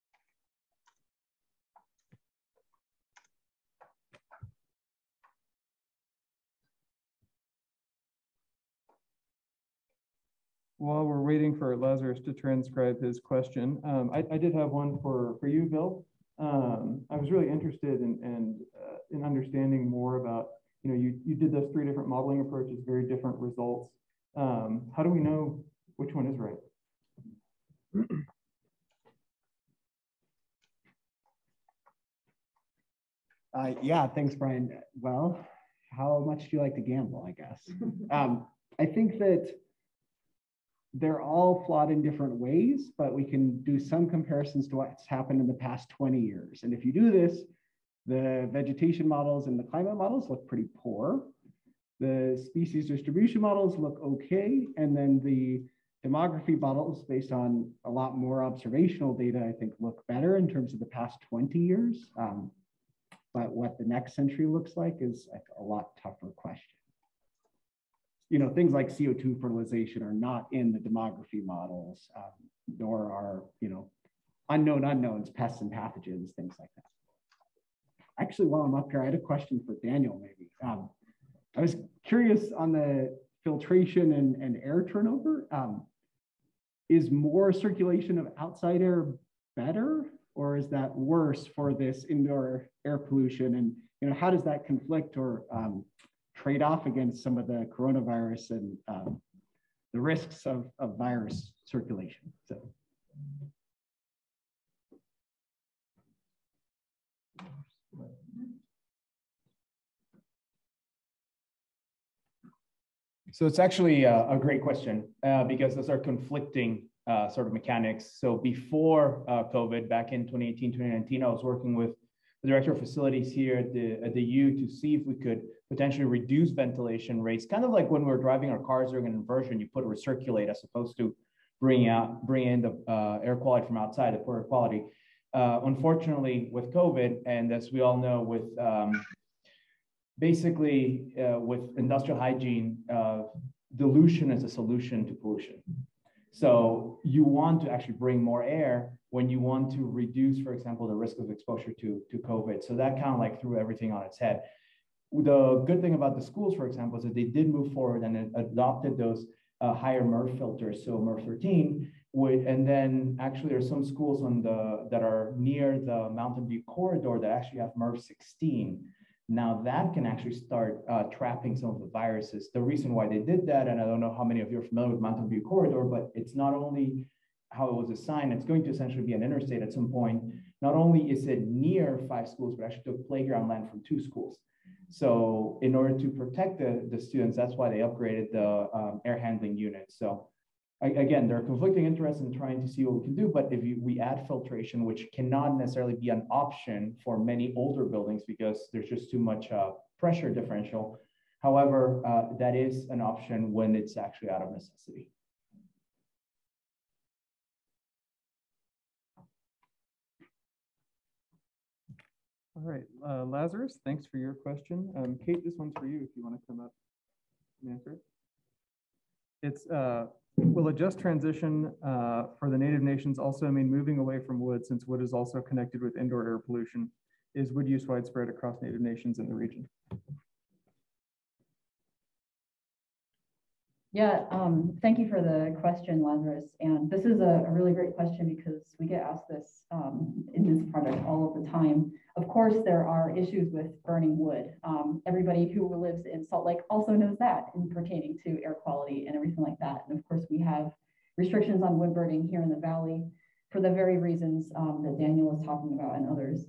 While we're waiting for Lazarus to transcribe his question, I did have one for you, Bill. I was really interested in understanding more about, you did those 3 different modeling approaches, very different results. How do we know which one is right? Yeah, thanks, Brian. Well, how much do you like to gamble, I guess? I think that they're all flawed in different ways, but we can do some comparisons to what's happened in the past 20 years. And if you do this, the vegetation models and the climate models look pretty poor. The species distribution models look okay. And then the demography models, based on a lot more observational data, I think look better in terms of the past 20 years. But what the next century looks like is a lot tougher question. Things like CO2 fertilization are not in the demography models, nor are, unknown unknowns, pests and pathogens, things like that. Actually, while I'm up here, I had a question for Daniel, maybe. I was curious on the filtration and air turnover. Is more circulation of outside air better, or is that worse for this indoor air pollution? And how does that conflict or trade off against some of the coronavirus and the risks of virus circulation. So it's actually a great question because those are conflicting sort of mechanics. So before COVID, back in 2018, 2019, I was working with the director of facilities here at the U to see if we could potentially reduce ventilation rates, kind of like when we're driving our cars during an inversion, you put recirculate as opposed to bring in the air quality from outside, the poor air quality. Unfortunately, with COVID, and as we all know, with basically with industrial hygiene, dilution is a solution to pollution. So you want to actually bring more air when you want to reduce, for example, the risk of exposure to COVID. So that kind of like threw everything on its head. The good thing about the schools, for example, is that they did move forward and adopted those higher MERV filters, so MERV 13, and then actually there's some schools that are near the Mountain View corridor that actually have MERV 16. Now that can actually start trapping some of the viruses. The reason why they did that, and I don't know how many of you are familiar with Mountain View corridor, but it's not only how it was assigned, it's going to essentially be an interstate at some point. Not only is it near 5 schools, but actually took playground land from 2 schools. So in order to protect the students, that's why they upgraded the air handling units. So again, there are conflicting interests in trying to see what we can do, but if we add filtration, which cannot necessarily be an option for many older buildings because there's just too much pressure differential. However, that is an option when it's actually out of necessity. All right, Lazarus, thanks for your question. Kate, this one's for you if you want to come up and answer it. It's, will a just transition for the native nations also mean moving away from wood, since wood is also connected with indoor air pollution? Is wood use widespread across native nations in the region? Yeah, thank you for the question, Lazarus. And this is a really great question because we get asked this in this project all of the time. Of course, there are issues with burning wood. Everybody who lives in Salt Lake also knows that in pertaining to air quality and everything like that. And of course, we have restrictions on wood burning here in the Valley for the very reasons that Daniel was talking about and others.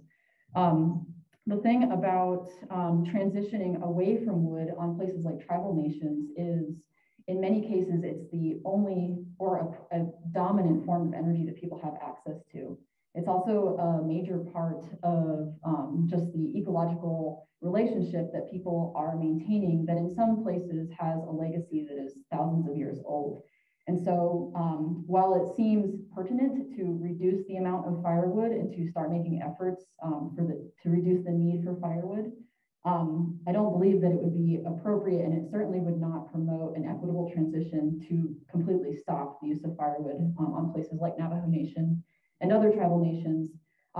The thing about transitioning away from wood on places like tribal nations is, in many cases, it's the only or a dominant form of energy that people have access to. It's also a major part of just the ecological relationship that people are maintaining that in some places has a legacy that is thousands of years old. And so while it seems pertinent to reduce the amount of firewood and to start making efforts to reduce the need for firewood, I don't believe that it would be appropriate, and it certainly would not promote an equitable transition to completely stop the use of firewood on places like Navajo Nation and other tribal nations.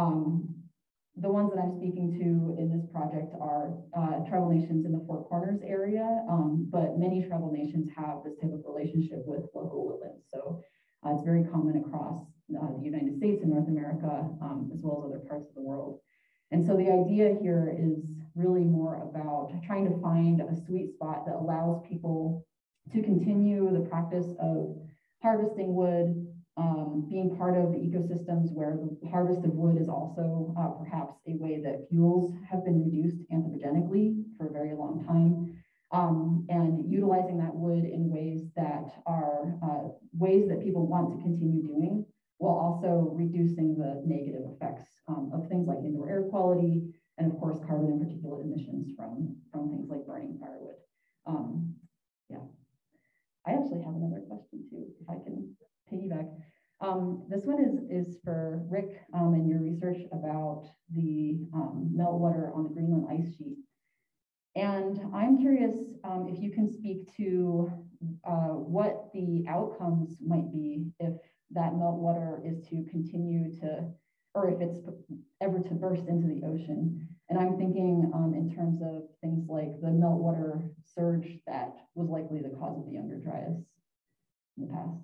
The ones that I'm speaking to in this project are tribal nations in the Four Corners area, but many tribal nations have this type of relationship with local woodlands. So it's very common across the United States and North America, as well as other parts of the world. And so the idea here is really more about trying to find a sweet spot that allows people to continue the practice of harvesting wood, being part of the ecosystems where the harvest of wood is also perhaps a way that fuels have been reduced anthropogenically for a very long time, and utilizing that wood in ways that are ways that people want to continue doing, while also reducing the negative effects of things like indoor air quality and, of course, carbon and particulate emissions from things like burning firewood. Yeah, I actually have another question too, if I can piggyback. This one is for Rick and your research about the meltwater on the Greenland ice sheet. And I'm curious if you can speak to what the outcomes might be if that meltwater is to continue to, or if it's ever to burst into the ocean. And I'm thinking in terms of things like the meltwater surge that was likely the cause of the Younger Dryas in the past.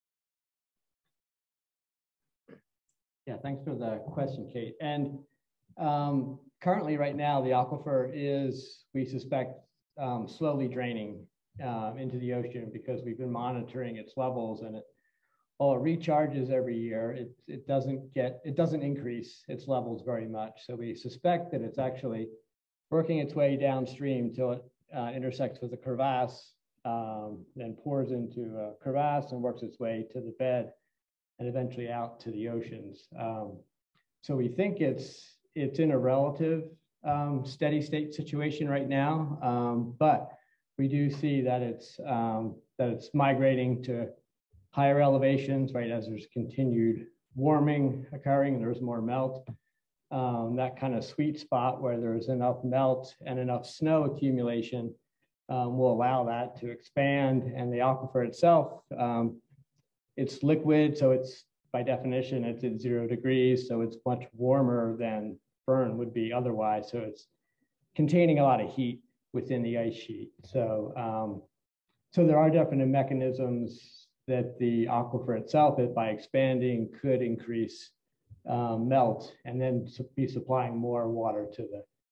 Yeah, thanks for the question, Kate. And Currently, right now, the aquifer is, we suspect, slowly draining into the ocean because we've been monitoring its levels, and while it recharges every year, it doesn't increase its levels very much. So we suspect that it's actually working its way downstream till it intersects with a crevasse, then pours into a crevasse and works its way to the bed and eventually out to the oceans. So we think it's in a relative steady state situation right now, but we do see that it's migrating to higher elevations, right, as there's continued warming occurring and there's more melt. That kind of sweet spot where there's enough melt and enough snow accumulation will allow that to expand. And the aquifer itself, it's liquid, so it's, by definition, it's at 0 degrees, so it's much warmer than Fern would be otherwise. So it's containing a lot of heat within the ice sheet. So, so there are definite mechanisms that the aquifer itself, by expanding, could increase melt and then be supplying more water to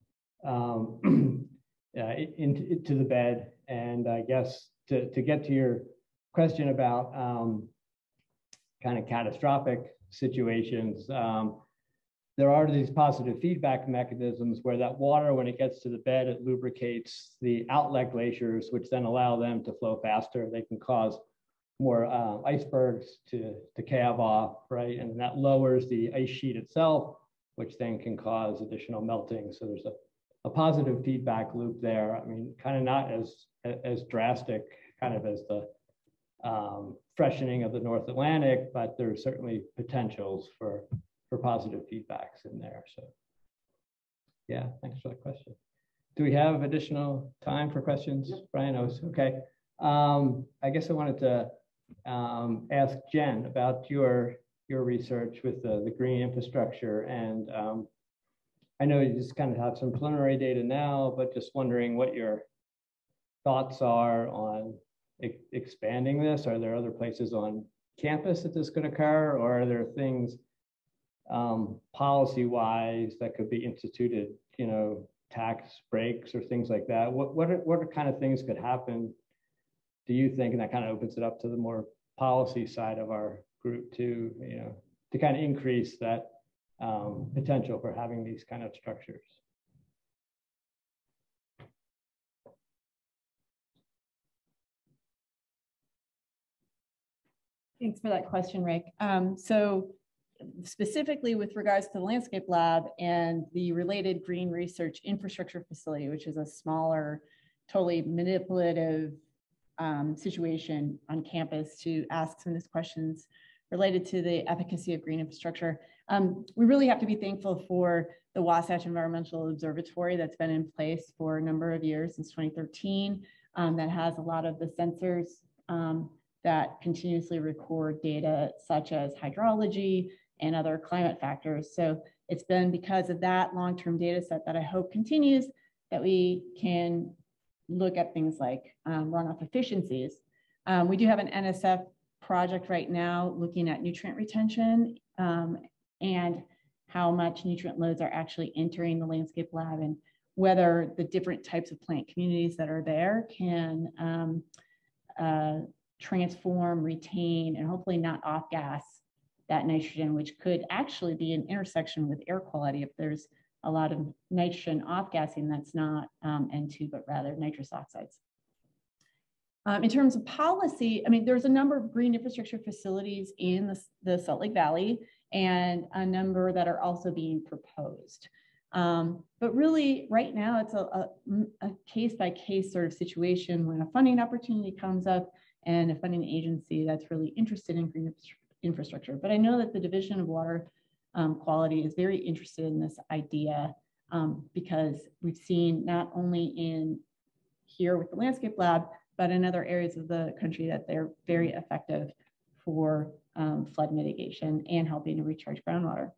the into the bed. And I guess to get to your question about kind of catastrophic situations, there are these positive feedback mechanisms where that water, when it gets to the bed, it lubricates the outlet glaciers, which then allow them to flow faster. They can cause more icebergs to calve off, right? And that lowers the ice sheet itself, which then can cause additional melting. So there's a positive feedback loop there. I mean, kind of not as drastic kind of as the freshening of the North Atlantic, but there's certainly potentials for positive feedbacks in there. So yeah, thanks for the question. Do we have additional time for questions? Yep. Brian, okay. I guess I wanted to ask Jen about your research with the green infrastructure. And I know you just kind of have some preliminary data now, but just wondering what your thoughts are on expanding this. Are there other places on campus that this could occur, or are there things policy-wise that could be instituted, you know, tax breaks or things like that? What kind of things could happen, do you think? And that kind of opens it up to the more policy side of our group too, you know, to kind of increase that potential for having these kind of structures. Thanks for that question, Rick. So specifically with regards to the Landscape Lab and the related green research infrastructure facility, which is a smaller, totally manipulative situation on campus to ask some of these questions related to the efficacy of green infrastructure. We really have to be thankful for the Wasatch Environmental Observatory that's been in place for a number of years, since 2013, that has a lot of the sensors that continuously record data such as hydrology and other climate factors. So it's been because of that long-term data set that I hope continues, that we can look at things like runoff efficiencies. We do have an NSF project right now looking at nutrient retention and how much nutrient loads are actually entering the Landscape Lab, and whether the different types of plant communities that are there can transform, retain, and hopefully not off-gas that nitrogen, which could actually be an intersection with air quality if there's a lot of nitrogen off-gassing that's not N2, but rather nitrous oxides. In terms of policy, I mean, there's a number of green infrastructure facilities in the Salt Lake Valley, and a number that are also being proposed. But really, right now, it's a case-by-case sort of situation when a funding opportunity comes up and a funding agency that's really interested in green infrastructure. But I know that the Division of Water Quality is very interested in this idea because we've seen not only here with the Landscape Lab, but in other areas of the country that they're very effective for flood mitigation and helping to recharge groundwater.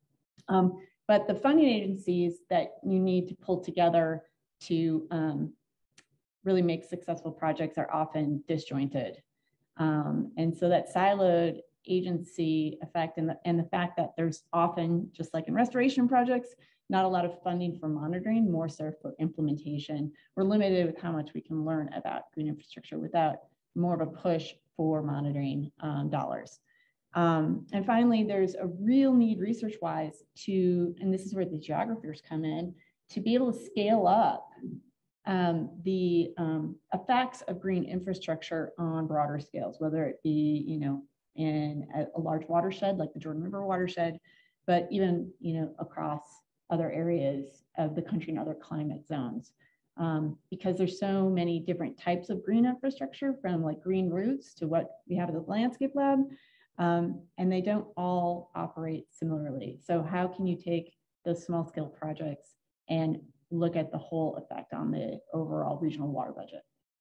But the funding agencies that you need to pull together to really make successful projects are often disjointed. And so that siloed agency effect and the fact that there's often, just like in restoration projects, not a lot of funding for monitoring, more so for implementation. We're limited with how much we can learn about green infrastructure without more of a push for monitoring dollars. And finally, there's a real need research-wise to, and this is where the geographers come in, to be able to scale up the effects of green infrastructure on broader scales, whether it be, in a large watershed like the Jordan River watershed, but even, across other areas of the country and other climate zones. Because there's so many different types of green infrastructure, from like green routes to what we have at the landscape lab, and they don't all operate similarly. So how can you take those small scale projects and look at the whole effect on the overall regional water budget?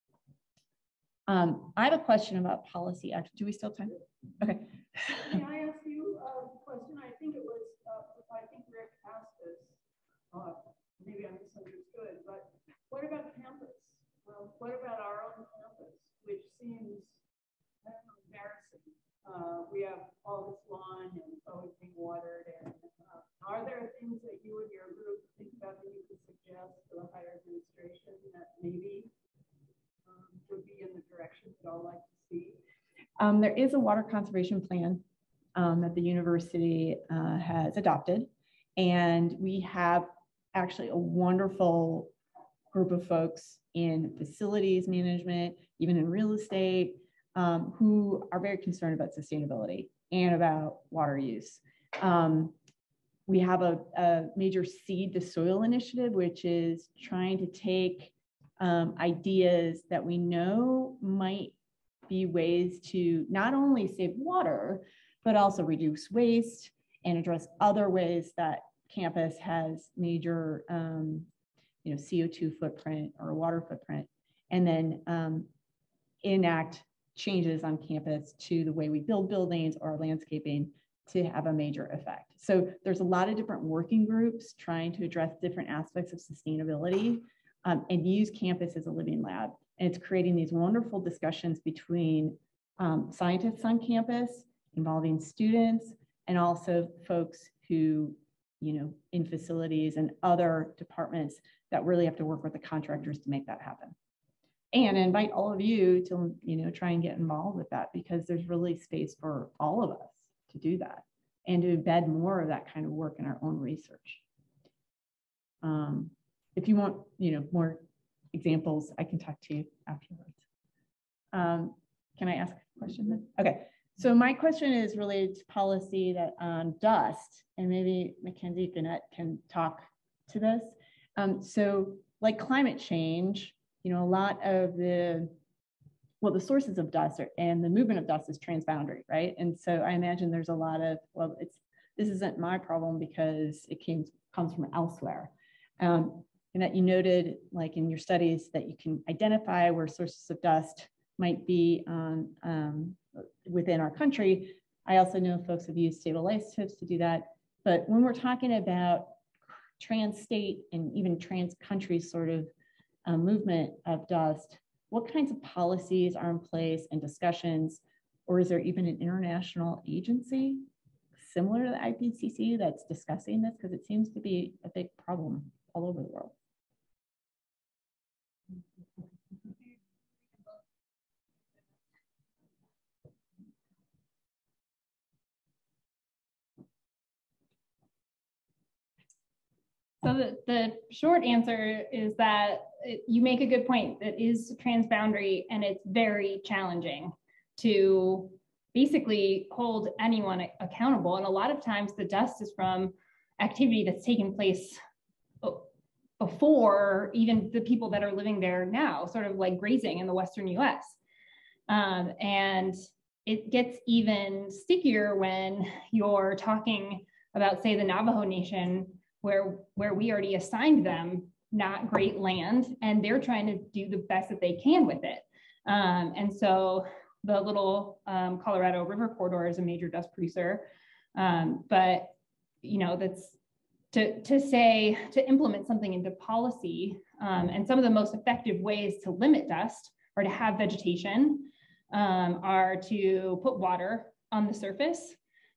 I have a question about policy. Actually, do we still have time? Okay. Can I ask you a question? I think it was, I think Rick asked this. Maybe I misunderstood, but what about campus? What about our own campus, which seems, I don't know, embarrassing? We have all this lawn and it's always being watered. And are there things that you and your group think about that you could suggest to the higher administration that maybe would be in the direction that I'd like to see? There is a water conservation plan that the university has adopted, and we have actually a wonderful group of folks in facilities management, even in real estate, who are very concerned about sustainability and about water use. We have a major seed the soil initiative, which is trying to take ideas that we know might be ways to not only save water, but also reduce waste and address other ways that campus has major CO2 footprint or water footprint, and then enact changes on campus to the way we build buildings or landscaping to have a major effect. So there's a lot of different working groups trying to address different aspects of sustainability and use campus as a living lab. And it's creating these wonderful discussions between scientists on campus, involving students, and also folks who, in facilities and other departments that really have to work with the contractors to make that happen. And I invite all of you to, try and get involved with that, because there's really space for all of us to do that and to embed more of that kind of work in our own research. If you want, more examples, I can talk to you afterwards. Can I ask a question then? Okay, so my question is related to policy that on dust, and maybe Mackenzie Gannett can talk to this. So like climate change, a lot of the sources of dust and the movement of dust is transboundary, right? And so I imagine there's a lot of, this isn't my problem because it comes from elsewhere. And that you noted, like in your studies, that you can identify where sources of dust might be within our country. I also know folks have used stable isotopes to do that. But when we're talking about trans-state and even trans-country sort of movement of dust, what kinds of policies are in place and discussions, or is there even an international agency similar to the IPCC that's discussing this? Because it seems to be a big problem all over the world. So the short answer is that you make a good point. It is transboundary, and it's very challenging to basically hold anyone accountable. And a lot of times the dust is from activity that's taken place before even the people that are living there now, sort of like grazing in the Western US. And it gets even stickier when you're talking about, say, the Navajo Nation, where we already assigned them not great land, and they're trying to do the best that they can with it. And so the little Colorado River corridor is a major dust producer. But, that's to implement something into policy, and some of the most effective ways to limit dust or to have vegetation are to put water on the surface,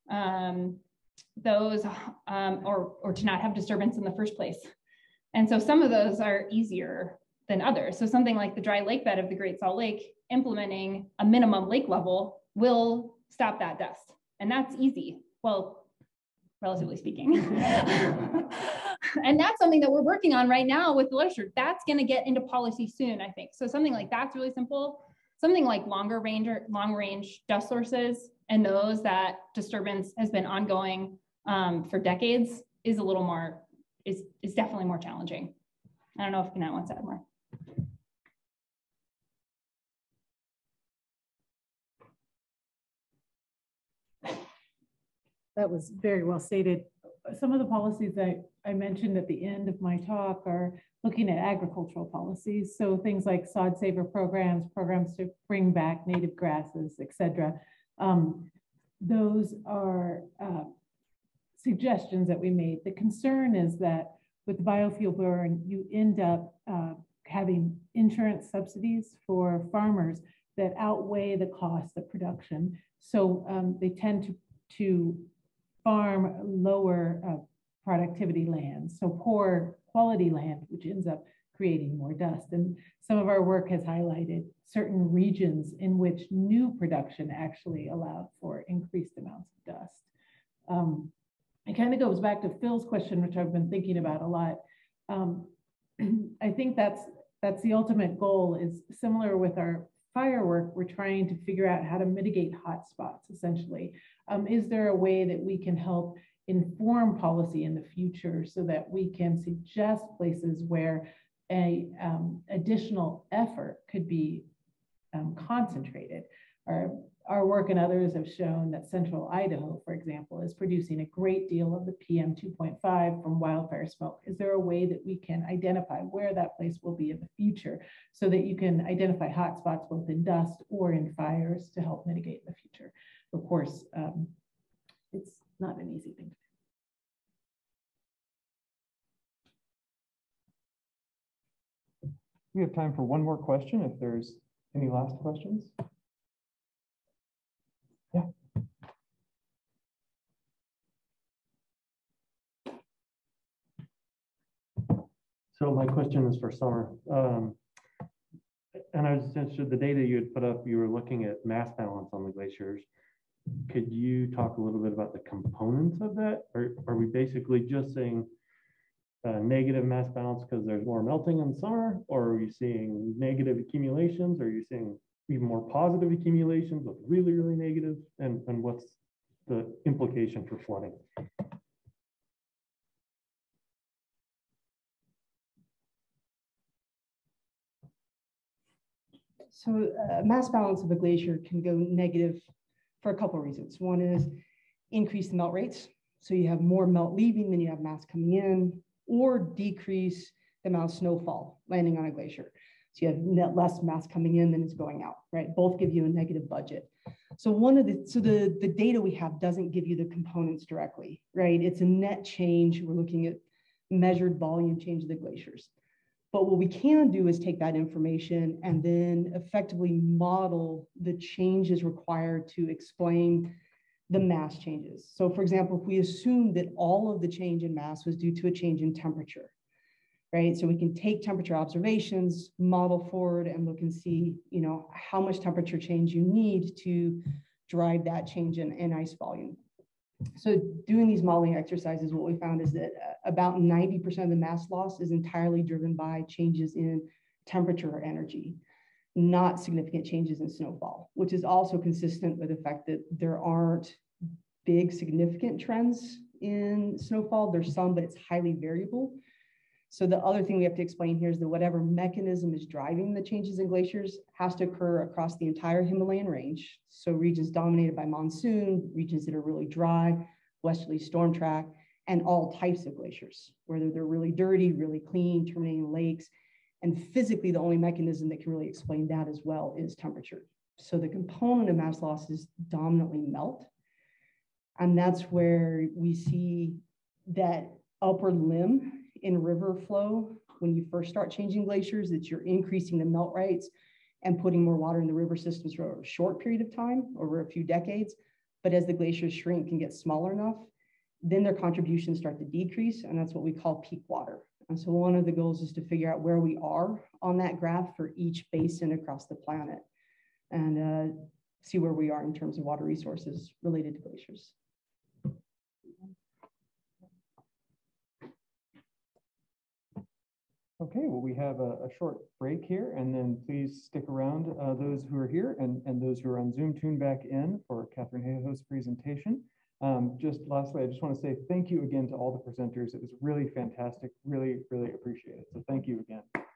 or to not have disturbance in the first place. And so some of those are easier than others. So something like the dry lake bed of the Great Salt Lake, implementing a minimum lake level will stop that dust. And that's easy. Well, relatively speaking. And that's something that we're working on right now with the literature. That's going to get into policy soon, I think. So something like that's really simple. Something like long range dust sources, and those that disturbance has been ongoing for decades, is a little more, is definitely more challenging. I don't know if Gannett wants to add more. That was very well stated. Some of the policies that I mentioned at the end of my talk are looking at agricultural policies. So things like sod saver programs, programs to bring back native grasses, et cetera. Those are suggestions that we made. The concern is that with biofuel burn, you end up having insurance subsidies for farmers that outweigh the cost of production. So they tend to farm lower productivity lands, so poor quality land, which ends up creating more dust. And some of our work has highlighted certain regions in which new production actually allowed for increased amounts of dust. It kind of goes back to Phil's question, which I've been thinking about a lot. I think that's the ultimate goal. Is similar with our firework. We're trying to figure out how to mitigate hotspots, essentially. Is there a way that we can help inform policy in the future so that we can suggest places where a additional effort could be concentrated? Our work and others have shown that central Idaho, for example, is producing a great deal of the PM 2.5 from wildfire smoke. Is there a way that we can identify where that place will be in the future so that you can identify hotspots both in dust or in fires to help mitigate in the future? Of course, it's not an easy thing to do. We have time for one more question if there's any last questions. Yeah. So my question is for Summer. And I was interested, the data you had put up, you were looking at mass balance on the glaciers. Could you talk a little bit about the components of that? Or are we basically just saying negative mass balance because there's more melting in summer? Or are you seeing negative accumulations? Or are you seeing even more positive accumulations with really, really negative? And what's the implication for flooding? So mass balance of a glacier can go negative for a couple of reasons. One is increase the melt rates. So you have more melt leaving than you have mass coming in, or decrease the amount of snowfall landing on a glacier. So you have less mass coming in than is going out, right? Both give you a negative budget. So the data we have doesn't give you the components directly, right? It's a net change. We're looking at measured volume change of the glaciers. But what we can do is take that information and then effectively model the changes required to explain the mass changes. So for example, if we assume that all of the change in mass was due to a change in temperature, right? So we can take temperature observations, model forward, and look and see, how much temperature change you need to drive that change in ice volume. So doing these modeling exercises, what we found is that about 90% of the mass loss is entirely driven by changes in temperature or energy, not significant changes in snowfall, which is also consistent with the fact that there aren't big significant trends in snowfall. There's some, but it's highly variable. So the other thing we have to explain here is that whatever mechanism is driving the changes in glaciers has to occur across the entire Himalayan range. So regions dominated by monsoon, regions that are really dry, westerly storm track, and all types of glaciers, whether they're really dirty, really clean, terminating in lakes. And physically, the only mechanism that can really explain that as well is temperature. So the component of mass loss is dominantly melt. And that's where we see that upward limb in river flow. When you first start changing glaciers, that you're increasing the melt rates and putting more water in the river systems for a short period of time, over a few decades. But as the glaciers shrink and get smaller enough, then their contributions start to decrease, and that's what we call peak water. And so one of the goals is to figure out where we are on that graph for each basin across the planet and see where we are in terms of water resources related to glaciers. Okay, well, we have a short break here, and then please stick around, those who are here and those who are on Zoom, tune back in for Katharine Hayhoe's presentation. Just lastly, I just want to say thank you again to all the presenters. It was really fantastic, really, really appreciate it. So thank you again.